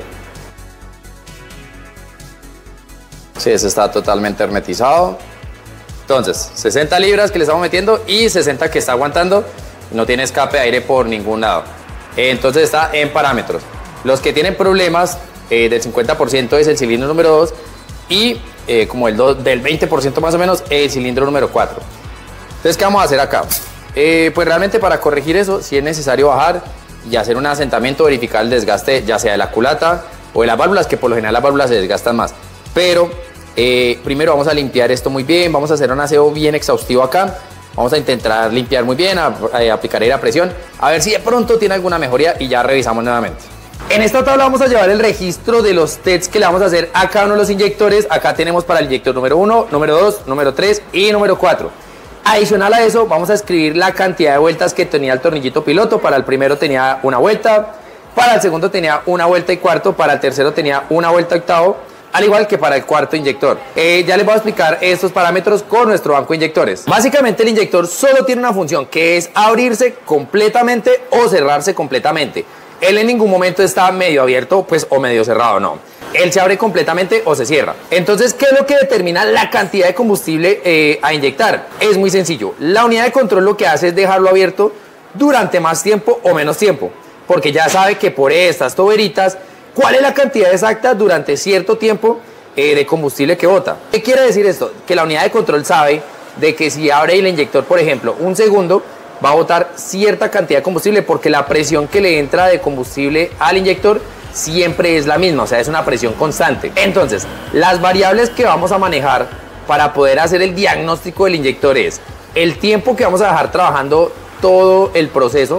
Sí, ese está totalmente hermetizado. Entonces, sesenta libras que le estamos metiendo y sesenta que está aguantando. No tiene escape de aire por ningún lado. Entonces está en parámetros. Los que tienen problemas eh, del cincuenta por ciento es el cilindro número dos y eh, como el do, del veinte por ciento más o menos el cilindro número cuatro. Entonces, ¿qué vamos a hacer acá? Eh, pues realmente para corregir eso, sí es necesario bajar y hacer un asentamiento, verificar el desgaste ya sea de la culata o de las válvulas, que por lo general las válvulas se desgastan más. Pero eh, primero vamos a limpiar esto muy bien, vamos a hacer un aseo bien exhaustivo acá. Vamos a intentar limpiar muy bien, a, a aplicar aire a presión, a ver si de pronto tiene alguna mejoría y ya revisamos nuevamente. En esta tabla vamos a llevar el registro de los tests que le vamos a hacer a cada uno de los inyectores. Acá tenemos para el inyector número uno, número dos, número tres y número cuatro. Adicional a eso vamos a escribir la cantidad de vueltas que tenía el tornillito piloto. Para el primero tenía una vuelta, para el segundo tenía una vuelta y cuarto, para el tercero tenía una vuelta y octavo, al igual que para el cuarto inyector. Eh, ya les voy a explicar estos parámetros con nuestro banco de inyectores. Básicamente el inyector solo tiene una función, que es abrirse completamente o cerrarse completamente. Él en ningún momento está medio abierto pues, o medio cerrado, no. Él se abre completamente o se cierra. Entonces, ¿qué es lo que determina la cantidad de combustible eh, a inyectar? Es muy sencillo. La unidad de control lo que hace es dejarlo abierto durante más tiempo o menos tiempo, porque ya sabe que por estas toberitas cuál es la cantidad exacta durante cierto tiempo eh, de combustible que bota. ¿Qué quiere decir esto? Que la unidad de control sabe de que si abre el inyector, por ejemplo, un segundo, va a botar cierta cantidad de combustible, porque la presión que le entra de combustible al inyector siempre es la misma, o sea, es una presión constante. Entonces, las variables que vamos a manejar para poder hacer el diagnóstico del inyector es el tiempo que vamos a dejar trabajando todo el proceso,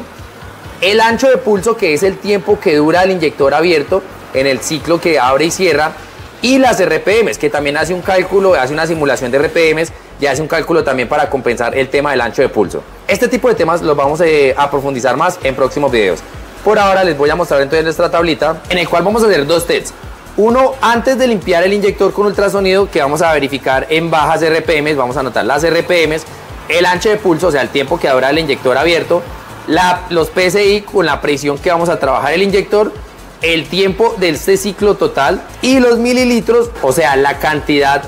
el ancho de pulso, que es el tiempo que dura el inyector abierto en el ciclo que abre y cierra, y las R P Ms, que también hace un cálculo, hace una simulación de R P Ms y hace un cálculo también para compensar el tema del ancho de pulso. Este tipo de temas los vamos eh, a profundizar más en próximos videos. Por ahora les voy a mostrar entonces nuestra tablita, en el cual vamos a hacer dos tests. Uno antes de limpiar el inyector con ultrasonido, que vamos a verificar en bajas R P Ms, vamos a anotar las R P Ms, el ancho de pulso, o sea, el tiempo que dura el inyector abierto, la, los P S I con la presión que vamos a trabajar el inyector, el tiempo de este ciclo total y los mililitros, o sea, la cantidad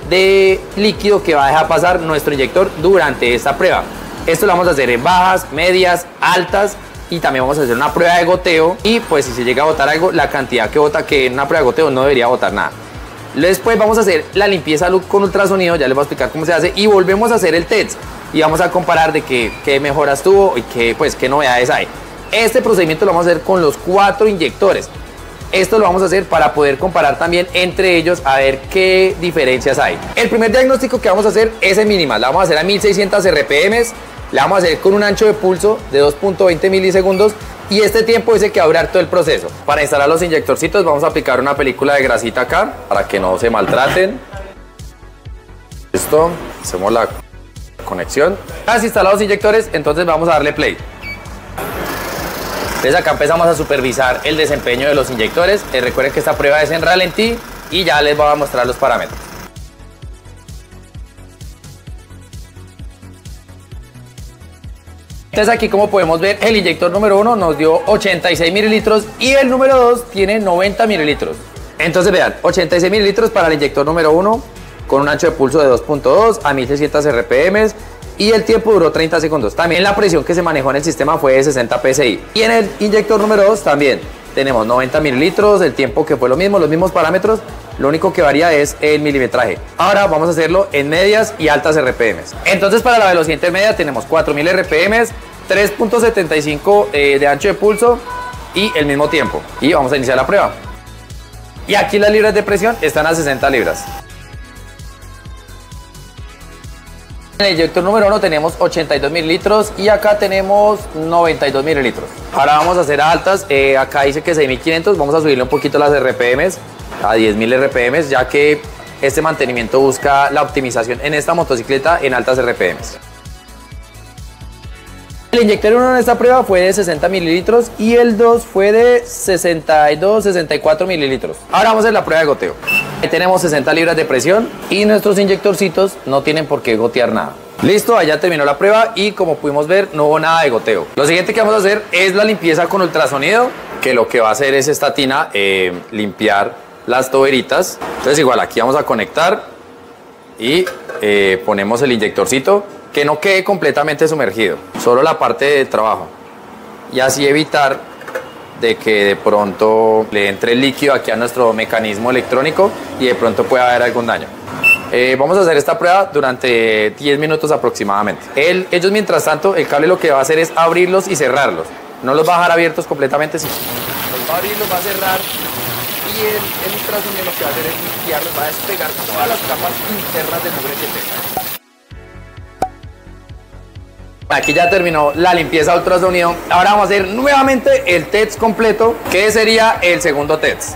de líquido que va a dejar pasar nuestro inyector durante esta prueba. Esto lo vamos a hacer en bajas, medias, altas, y también vamos a hacer una prueba de goteo, y pues si se llega a botar algo, la cantidad que bota, que en una prueba de goteo no debería botar nada. Después vamos a hacer la limpieza con ultrasonido, ya les voy a explicar cómo se hace, y volvemos a hacer el test y vamos a comparar de qué, qué mejoras tuvo y qué, pues, qué novedades hay. Este procedimiento lo vamos a hacer con los cuatro inyectores. Esto lo vamos a hacer para poder comparar también entre ellos, a ver qué diferencias hay. El primer diagnóstico que vamos a hacer es en mínima, la vamos a hacer a mil seiscientos R P Ms, la vamos a hacer con un ancho de pulso de dos punto veinte milisegundos, y este tiempo es el que va a durar todo el proceso. Para instalar los inyectorcitos vamos a aplicar una película de grasita acá, para que no se maltraten. Listo, hacemos la conexión. Has instalado los inyectores, entonces vamos a darle play. Entonces acá empezamos a supervisar el desempeño de los inyectores. Eh, recuerden que esta prueba es en ralentí y ya les voy a mostrar los parámetros. Entonces aquí, como podemos ver, el inyector número uno nos dio ochenta y seis mililitros y el número dos tiene noventa mililitros. Entonces vean, ochenta y seis mililitros para el inyector número uno con un ancho de pulso de dos punto dos a mil seiscientos R P Ms. Y el tiempo duró treinta segundos. También la presión que se manejó en el sistema fue de sesenta P S I. Y en el inyector número dos también tenemos noventa mililitros, el tiempo que fue lo mismo, los mismos parámetros. Lo único que varía es el milimetraje. Ahora vamos a hacerlo en medias y altas R P Ms. Entonces para la velocidad intermedia tenemos cuatro mil R P Ms, tres punto setenta y cinco eh, de ancho de pulso y el mismo tiempo. Y vamos a iniciar la prueba. Y aquí las libras de presión están a sesenta libras. En el inyector número uno tenemos ochenta y dos mililitros y acá tenemos noventa y dos mililitros. Ahora vamos a hacer altas, eh, acá dice que seis mil quinientos, vamos a subirle un poquito las R P Ms a diez mil R P Ms, ya que este mantenimiento busca la optimización en esta motocicleta en altas R P Ms. El inyector uno en esta prueba fue de sesenta mililitros y el dos fue de sesenta y dos, sesenta y cuatro mililitros. Ahora vamos a hacer la prueba de goteo. Ahí tenemos sesenta libras de presión y nuestros inyectorcitos no tienen por qué gotear nada. Listo, allá terminó la prueba y como pudimos ver no hubo nada de goteo. Lo siguiente que vamos a hacer es la limpieza con ultrasonido, que lo que va a hacer es esta tina eh, limpiar las toberitas. Entonces igual aquí vamos a conectar y eh, ponemos el inyectorcito, que no quede completamente sumergido, solo la parte de trabajo, y así evitar de que de pronto le entre el líquido aquí a nuestro mecanismo electrónico y de pronto pueda haber algún daño. Eh, vamos a hacer esta prueba durante diez minutos aproximadamente. El, ellos mientras tanto, el cable lo que va a hacer es abrirlos y cerrarlos. No los va a dejar abiertos completamente, sino los va a abrir, los va a cerrar y el, el ultrasonido lo que va a hacer es limpiarlos, va a despegar todas las capas internas de mugre que tenga. Aquí ya terminó la limpieza ultrasonido. Ahora vamos a hacer nuevamente el test completo, que sería el segundo test.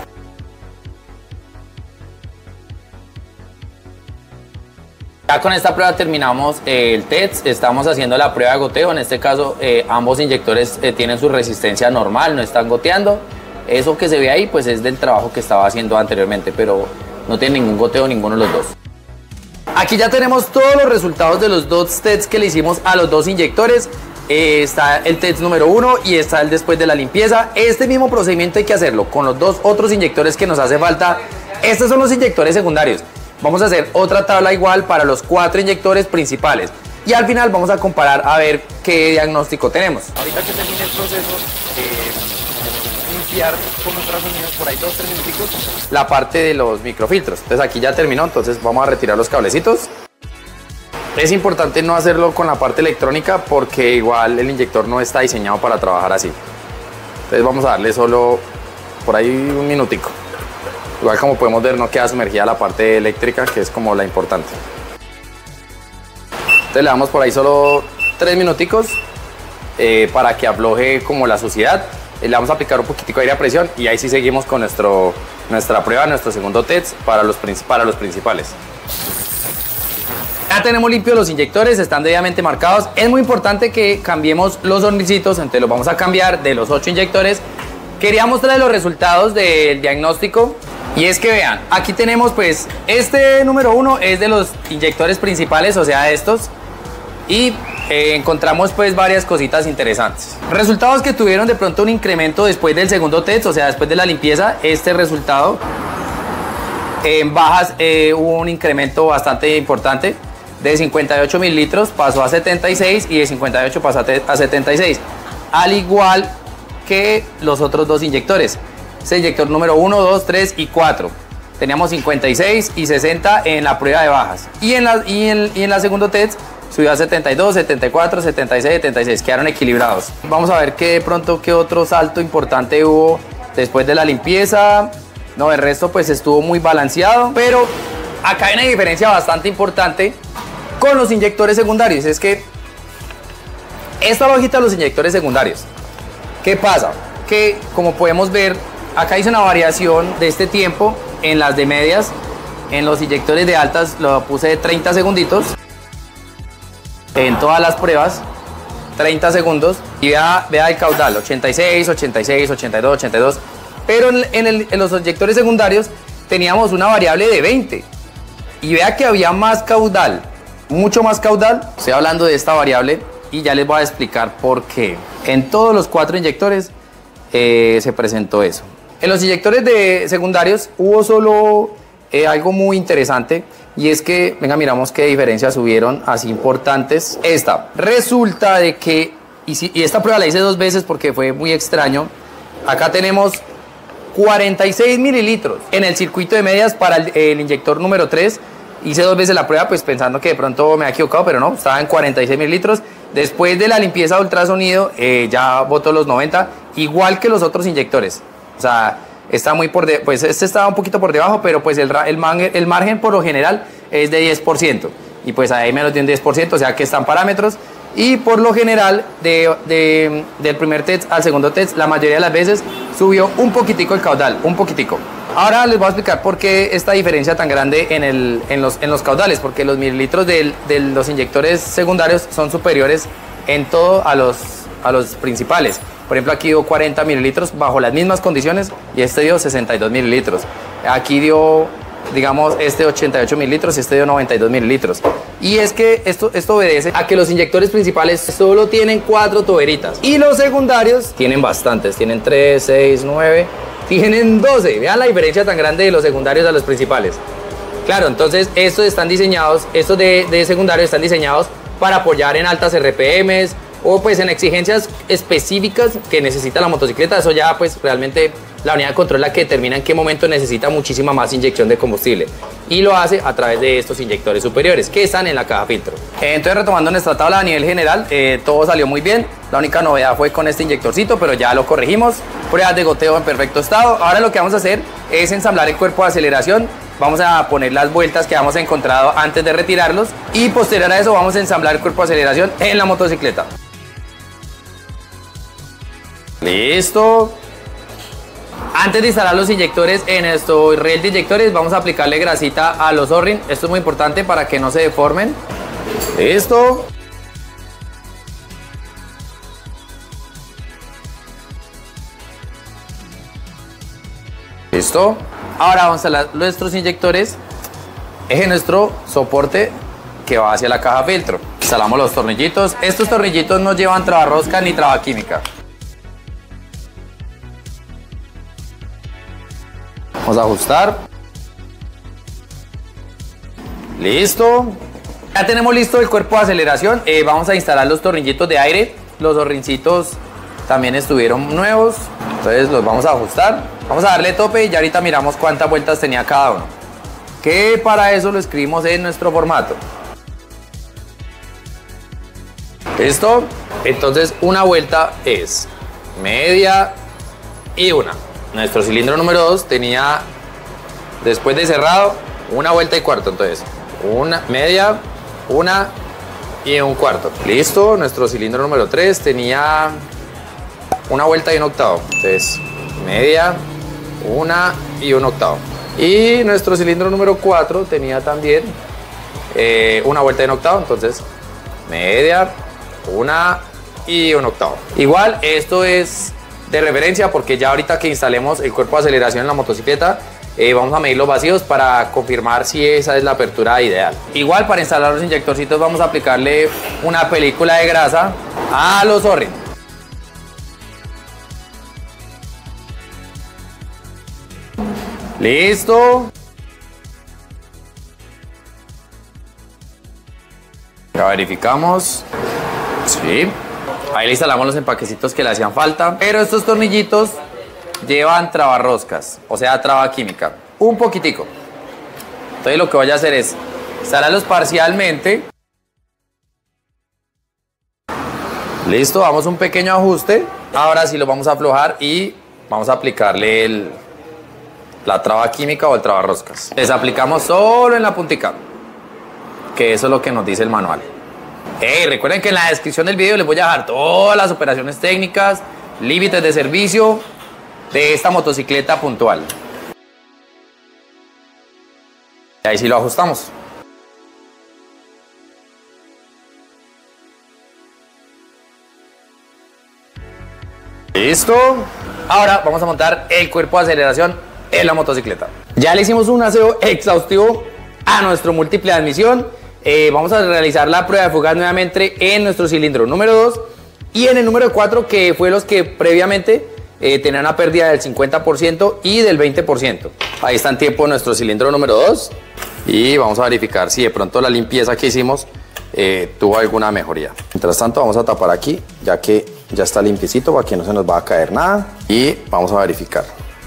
Ya con esta prueba terminamos el test, estamos haciendo la prueba de goteo. En este caso eh, ambos inyectores eh, tienen su resistencia normal, no están goteando. Eso que se ve ahí pues es del trabajo que estaba haciendo anteriormente, pero no tiene ningún goteo ninguno de los dos. Aquí ya tenemos todos los resultados de los dos tests que le hicimos a los dos inyectores. Eh, está el test número uno y está el después de la limpieza. Este mismo procedimiento hay que hacerlo con los dos otros inyectores que nos hace falta. Estos son los inyectores secundarios. Vamos a hacer otra tabla igual para los cuatro inyectores principales. Y al final vamos a comparar a ver qué diagnóstico tenemos. Ahorita que termine el proceso, eh, limpiar con ultrasonidos por ahí dos, tres minuticos la parte de los microfiltros. Entonces aquí ya terminó, entonces vamos a retirar los cablecitos. Es importante no hacerlo con la parte electrónica porque igual el inyector no está diseñado para trabajar así. Entonces vamos a darle solo por ahí un minutico. Igual como podemos ver no queda sumergida la parte eléctrica, que es como la importante. Entonces le damos por ahí solo tres minuticos eh, para que afloje como la suciedad. Le vamos a aplicar un poquitico de aire a presión y ahí sí seguimos con nuestro, nuestra prueba, nuestro segundo test para los, para los principales. Ya tenemos limpios los inyectores, están debidamente marcados. Es muy importante que cambiemos los hornicitos, entonces los vamos a cambiar de los ocho inyectores. Quería mostrarles los resultados del diagnóstico. Y es que vean, aquí tenemos pues este número uno es de los inyectores principales, o sea estos. Y eh, encontramos pues varias cositas interesantes. Resultados que tuvieron de pronto un incremento después del segundo test, o sea después de la limpieza. Este resultado en bajas eh, hubo un incremento bastante importante. De cincuenta y ocho mililitros pasó a setenta y seis y de cincuenta y ocho pasó a setenta y seis. Al igual que los otros dos inyectores. Ese inyector número uno, dos, tres y cuatro. Teníamos cincuenta y seis y sesenta en la prueba de bajas. Y en la, y en, y en la segundo test subió a setenta y dos, setenta y cuatro, setenta y seis, setenta y seis. Quedaron equilibrados. Vamos a ver qué de pronto qué otro salto importante hubo después de la limpieza. No, el resto pues estuvo muy balanceado. Pero acá hay una diferencia bastante importante con los inyectores secundarios. Es que esta hojita de los inyectores secundarios. ¿Qué pasa? Que como podemos ver, acá hice una variación de este tiempo en las de medias. En los inyectores de altas lo puse de treinta segunditos. En todas las pruebas, treinta segundos. Y vea, vea el caudal, ochenta y seis, ochenta y seis, ochenta y dos, ochenta y dos. Pero en, en, el, en los inyectores secundarios teníamos una variable de veinte. Y vea que había más caudal, mucho más caudal. Estoy hablando de esta variable y ya les voy a explicar por qué. En todos los cuatro inyectores eh, se presentó eso. En los inyectores de secundarios hubo solo eh, algo muy interesante y es que, venga, miramos qué diferencias hubieron así importantes. Esta, resulta de que, y, si, y esta prueba la hice dos veces porque fue muy extraño. Acá tenemos cuarenta y seis mililitros en el circuito de medias para el, el inyector número tres. Hice dos veces la prueba pues pensando que de pronto me había equivocado, pero no, estaba en cuarenta y seis mililitros. Después de la limpieza de ultrasonido eh, ya botó los noventa, igual que los otros inyectores. O sea, está muy por de, pues este estaba un poquito por debajo, pero pues el, el, margen, el margen por lo general es de diez por ciento. Y pues ahí menos de un diez por ciento, o sea que están parámetros. Y por lo general, de, de, del primer test al segundo test, la mayoría de las veces subió un poquitico el caudal, un poquitico. Ahora les voy a explicar por qué esta diferencia tan grande en, el, en, los, en los caudales, porque los mililitros de, de los inyectores secundarios son superiores en todo a los, a los principales. Por ejemplo, aquí dio cuarenta mililitros bajo las mismas condiciones y este dio sesenta y dos mililitros. Aquí dio, digamos, este ochenta y ocho mililitros y este dio noventa y dos mililitros. Y es que esto, esto obedece a que los inyectores principales solo tienen cuatro toberitas y los secundarios tienen bastantes, tienen tres, seis, nueve, tienen doce. Vean la diferencia tan grande de los secundarios a los principales. Claro, entonces estos están diseñados, estos de, de secundarios están diseñados para apoyar en altas R P Ms o pues en exigencias específicas que necesita la motocicleta. Eso ya pues realmente la unidad de control es la que determina en qué momento necesita muchísima más inyección de combustible, y lo hace a través de estos inyectores superiores que están en la caja filtro. Entonces, retomando nuestra tabla a nivel general, eh, todo salió muy bien. La única novedad fue con este inyectorcito, pero ya lo corregimos. Pruebas de goteo en perfecto estado. Ahora lo que vamos a hacer es ensamblar el cuerpo de aceleración. Vamos a poner las vueltas que habíamos encontrado antes de retirarlos, y posterior a eso vamos a ensamblar el cuerpo de aceleración en la motocicleta. Listo. Antes de instalar los inyectores en nuestro riel de inyectores, vamos a aplicarle grasita a los O-ring. Esto es muy importante para que no se deformen. Listo. Listo. Ahora vamos a instalar nuestros inyectores en nuestro soporte que va hacia la caja filtro. Instalamos los tornillitos. Estos tornillitos no llevan trabarrosca ni traba química. Vamos a ajustar. Listo. Ya tenemos listo el cuerpo de aceleración. Eh, vamos a instalar los tornillitos de aire. Los horrincitos también estuvieron nuevos, entonces los vamos a ajustar. Vamos a darle tope y ya ahorita miramos cuántas vueltas tenía cada uno, que para eso lo escribimos en nuestro formato. ¿Listo? Entonces una vuelta es media y una. Nuestro cilindro número dos tenía, después de cerrado, una vuelta y cuarto. Entonces, una media, una y un cuarto. Listo. Nuestro cilindro número tres tenía una vuelta y un octavo. Entonces, media, una y un octavo. Y nuestro cilindro número cuatro tenía también eh, una vuelta y un octavo. Entonces, media, una y un octavo. Igual, esto es de referencia porque ya ahorita que instalemos el cuerpo de aceleración en la motocicleta, eh, vamos a medir los vacíos para confirmar si esa es la apertura ideal. Igual, para instalar los inyectorcitos vamos a aplicarle una película de grasa a los O-ring. Listo. Ya verificamos. Sí. Ahí le instalamos los empaquecitos que le hacían falta. Pero estos tornillitos llevan trabarroscas, o sea, traba química. Un poquitico. Entonces lo que voy a hacer es instalarlos parcialmente. Listo, damos un pequeño ajuste. Ahora sí los vamos a aflojar y vamos a aplicarle el, la traba química o el trabarroscas. Les aplicamos solo en la puntica, que eso es lo que nos dice el manual. Hey, recuerden que en la descripción del video les voy a dejar todas las operaciones técnicas, límites de servicio de esta motocicleta puntual. Y ahí sí lo ajustamos. Listo. Ahora vamos a montar el cuerpo de aceleración en la motocicleta. Ya le hicimos un aseo exhaustivo a nuestro múltiple de admisión. Eh, vamos a realizar la prueba de fugaz nuevamente en nuestro cilindro número dos y en el número cuatro, que fue los que previamente eh, tenían una pérdida del cincuenta por ciento y del veinte por ciento. Ahí está en tiempo nuestro cilindro número dos y vamos a verificar si de pronto la limpieza que hicimos eh, tuvo alguna mejoría. Mientras tanto vamos a tapar aquí, ya que ya está limpiecito para que no se nos va a caer nada, y vamos a verificar.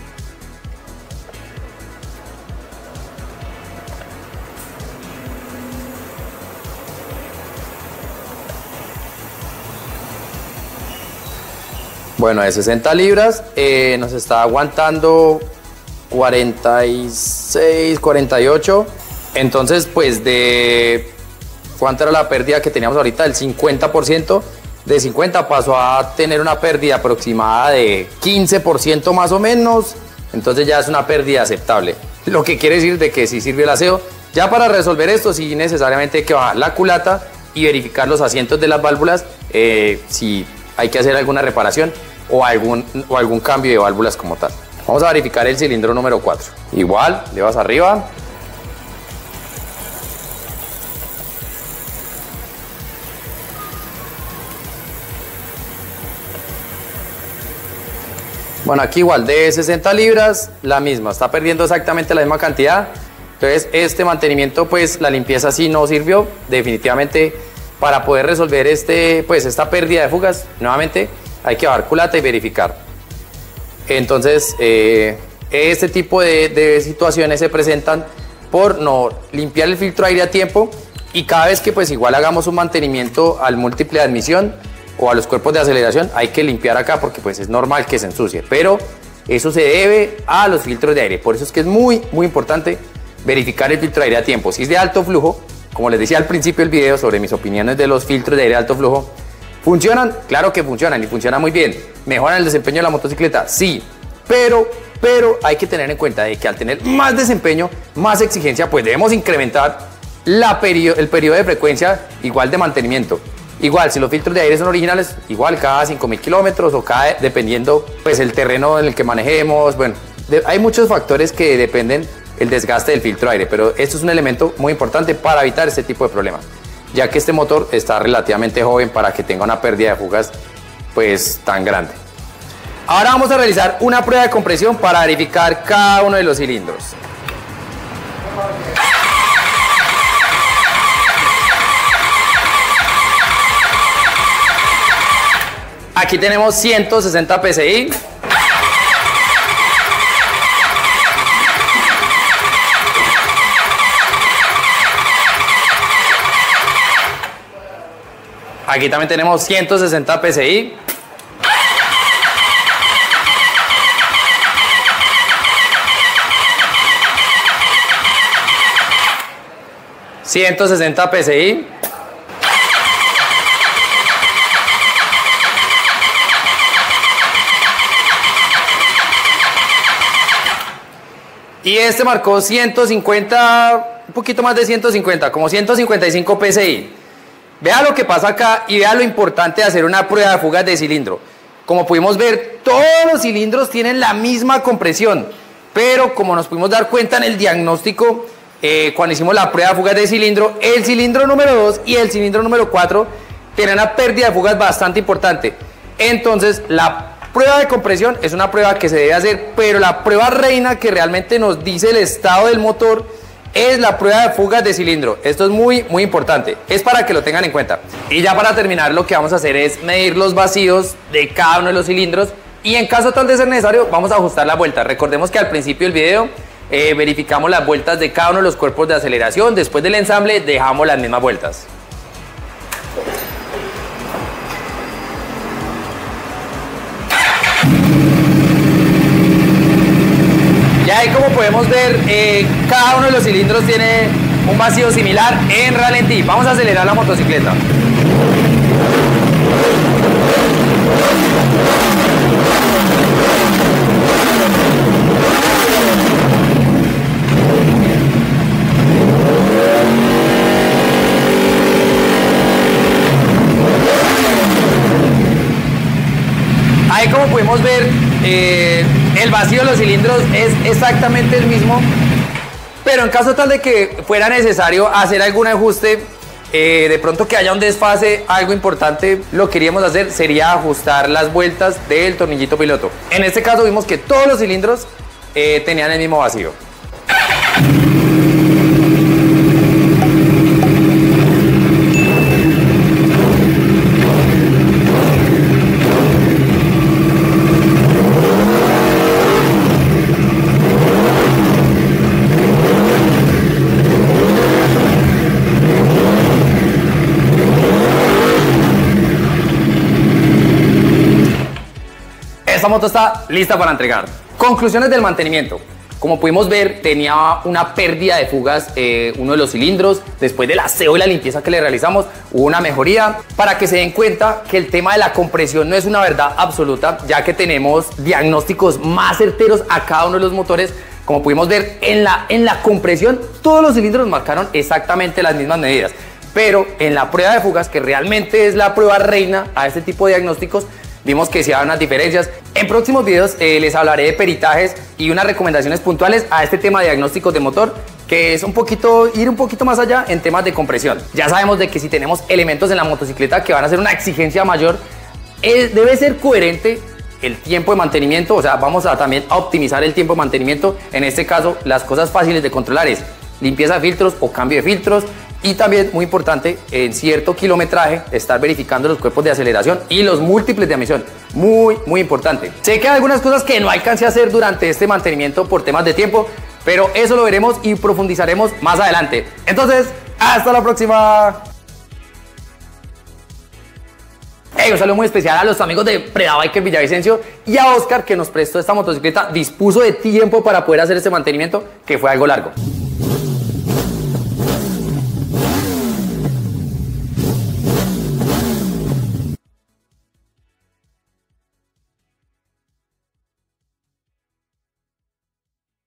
Bueno, de sesenta libras eh, nos está aguantando cuarenta y seis, cuarenta y ocho. Entonces, pues de... ¿cuánto era la pérdida que teníamos ahorita? El cincuenta por ciento. De cincuenta pasó a tener una pérdida aproximada de quince por ciento más o menos. Entonces ya es una pérdida aceptable. Lo que quiere decir de que sí sirvió el aseo. Ya para resolver esto, sí necesariamente hay que bajar la culata y verificar los asientos de las válvulas, eh, si hay que hacer alguna reparación o algún, o algún cambio de válvulas como tal. Vamos a verificar el cilindro número cuatro. Igual, le vas arriba. Bueno, aquí igual de sesenta libras, la misma, está perdiendo exactamente la misma cantidad. Entonces este mantenimiento, pues la limpieza sí no sirvió. Definitivamente para poder resolver este, pues, esta pérdida de fugas, nuevamente hay que bajar culata y verificar. Entonces, eh, este tipo de, de situaciones se presentan por no limpiar el filtro de aire a tiempo, y cada vez que pues igual hagamos un mantenimiento al múltiple de admisión o a los cuerpos de aceleración, hay que limpiar acá porque pues es normal que se ensucie, pero eso se debe a los filtros de aire. Por eso es que es muy muy importante verificar el filtro de aire a tiempo. Si es de alto flujo, como les decía al principio del video sobre mis opiniones de los filtros de aire de alto flujo, ¿funcionan? Claro que funcionan y funcionan muy bien. ¿Mejoran el desempeño de la motocicleta? Sí, pero, pero hay que tener en cuenta de que al tener más desempeño, más exigencia, pues debemos incrementar la periodo, el periodo de frecuencia igual de mantenimiento. Igual, si los filtros de aire son originales, igual cada cinco mil kilómetros o cada, dependiendo pues el terreno en el que manejemos. Bueno, de, hay muchos factores que dependen el desgaste del filtro de aire, pero esto es un elemento muy importante para evitar este tipo de problemas, ya que este motor está relativamente joven para que tenga una pérdida de fugas pues tan grande. Ahora vamos a realizar una prueba de compresión para verificar cada uno de los cilindros. Aquí tenemos ciento sesenta P S I. Aquí también tenemos ciento sesenta P S I. ciento sesenta P S I. Y este marcó ciento cincuenta, un poquito más de ciento cincuenta, como ciento cincuenta y cinco P S I. Vea lo que pasa acá y vea lo importante de hacer una prueba de fugas de cilindro. Como pudimos ver, todos los cilindros tienen la misma compresión, pero como nos pudimos dar cuenta en el diagnóstico, eh, cuando hicimos la prueba de fugas de cilindro, el cilindro número dos y el cilindro número cuatro tienen una pérdida de fugas bastante importante. Entonces, la prueba de compresión es una prueba que se debe hacer, pero la prueba reina que realmente nos dice el estado del motor es la prueba de fugas de cilindro. Esto es muy muy importante, es para que lo tengan en cuenta. Y ya para terminar, lo que vamos a hacer es medir los vacíos de cada uno de los cilindros, y en caso tal de ser necesario vamos a ajustar la vuelta. Recordemos que al principio del video eh, verificamos las vueltas de cada uno de los cuerpos de aceleración. Después del ensamble dejamos las mismas vueltas. Ya ahí, como podemos ver, eh, cada uno de los cilindros tiene un vacío similar en ralentí. Vamos a acelerar la motocicleta. Ahí, como podemos ver, eh, el vacío de los cilindros es exactamente el mismo, pero en caso tal de que fuera necesario hacer algún ajuste, eh, de pronto que haya un desfase, algo importante, lo que queríamos hacer sería ajustar las vueltas del tornillito piloto. En este caso vimos que todos los cilindros eh, tenían el mismo vacío. Esta moto está lista para entregar. Conclusiones del mantenimiento. Como pudimos ver, tenía una pérdida de fugas eh, uno de los cilindros. Después del aseo y la limpieza que le realizamos, hubo una mejoría. Para que se den cuenta que el tema de la compresión no es una verdad absoluta, ya que tenemos diagnósticos más certeros a cada uno de los motores. Como pudimos ver, en la, en la compresión todos los cilindros marcaron exactamente las mismas medidas, pero en la prueba de fugas, que realmente es la prueba reina a este tipo de diagnósticos, vimos que sí había unas diferencias. En próximos videos eh, les hablaré de peritajes y unas recomendaciones puntuales a este tema de diagnósticos de motor, que es un poquito, ir un poquito más allá en temas de compresión. Ya sabemos de que si tenemos elementos en la motocicleta que van a hacer una exigencia mayor, eh, debe ser coherente el tiempo de mantenimiento. O sea, vamos a también a optimizar el tiempo de mantenimiento. En este caso, las cosas fáciles de controlar es limpieza de filtros o cambio de filtros, Y también, muy importante, en cierto kilometraje, estar verificando los cuerpos de aceleración y los múltiples de emisión. Muy, muy importante. Sé que hay algunas cosas que no alcancé a hacer durante este mantenimiento por temas de tiempo, pero eso lo veremos y profundizaremos más adelante. Entonces, hasta la próxima. Hey, un saludo muy especial a los amigos de Predabiker Villavicencio y a Oscar, que nos prestó esta motocicleta, dispuso de tiempo para poder hacer este mantenimiento, que fue algo largo.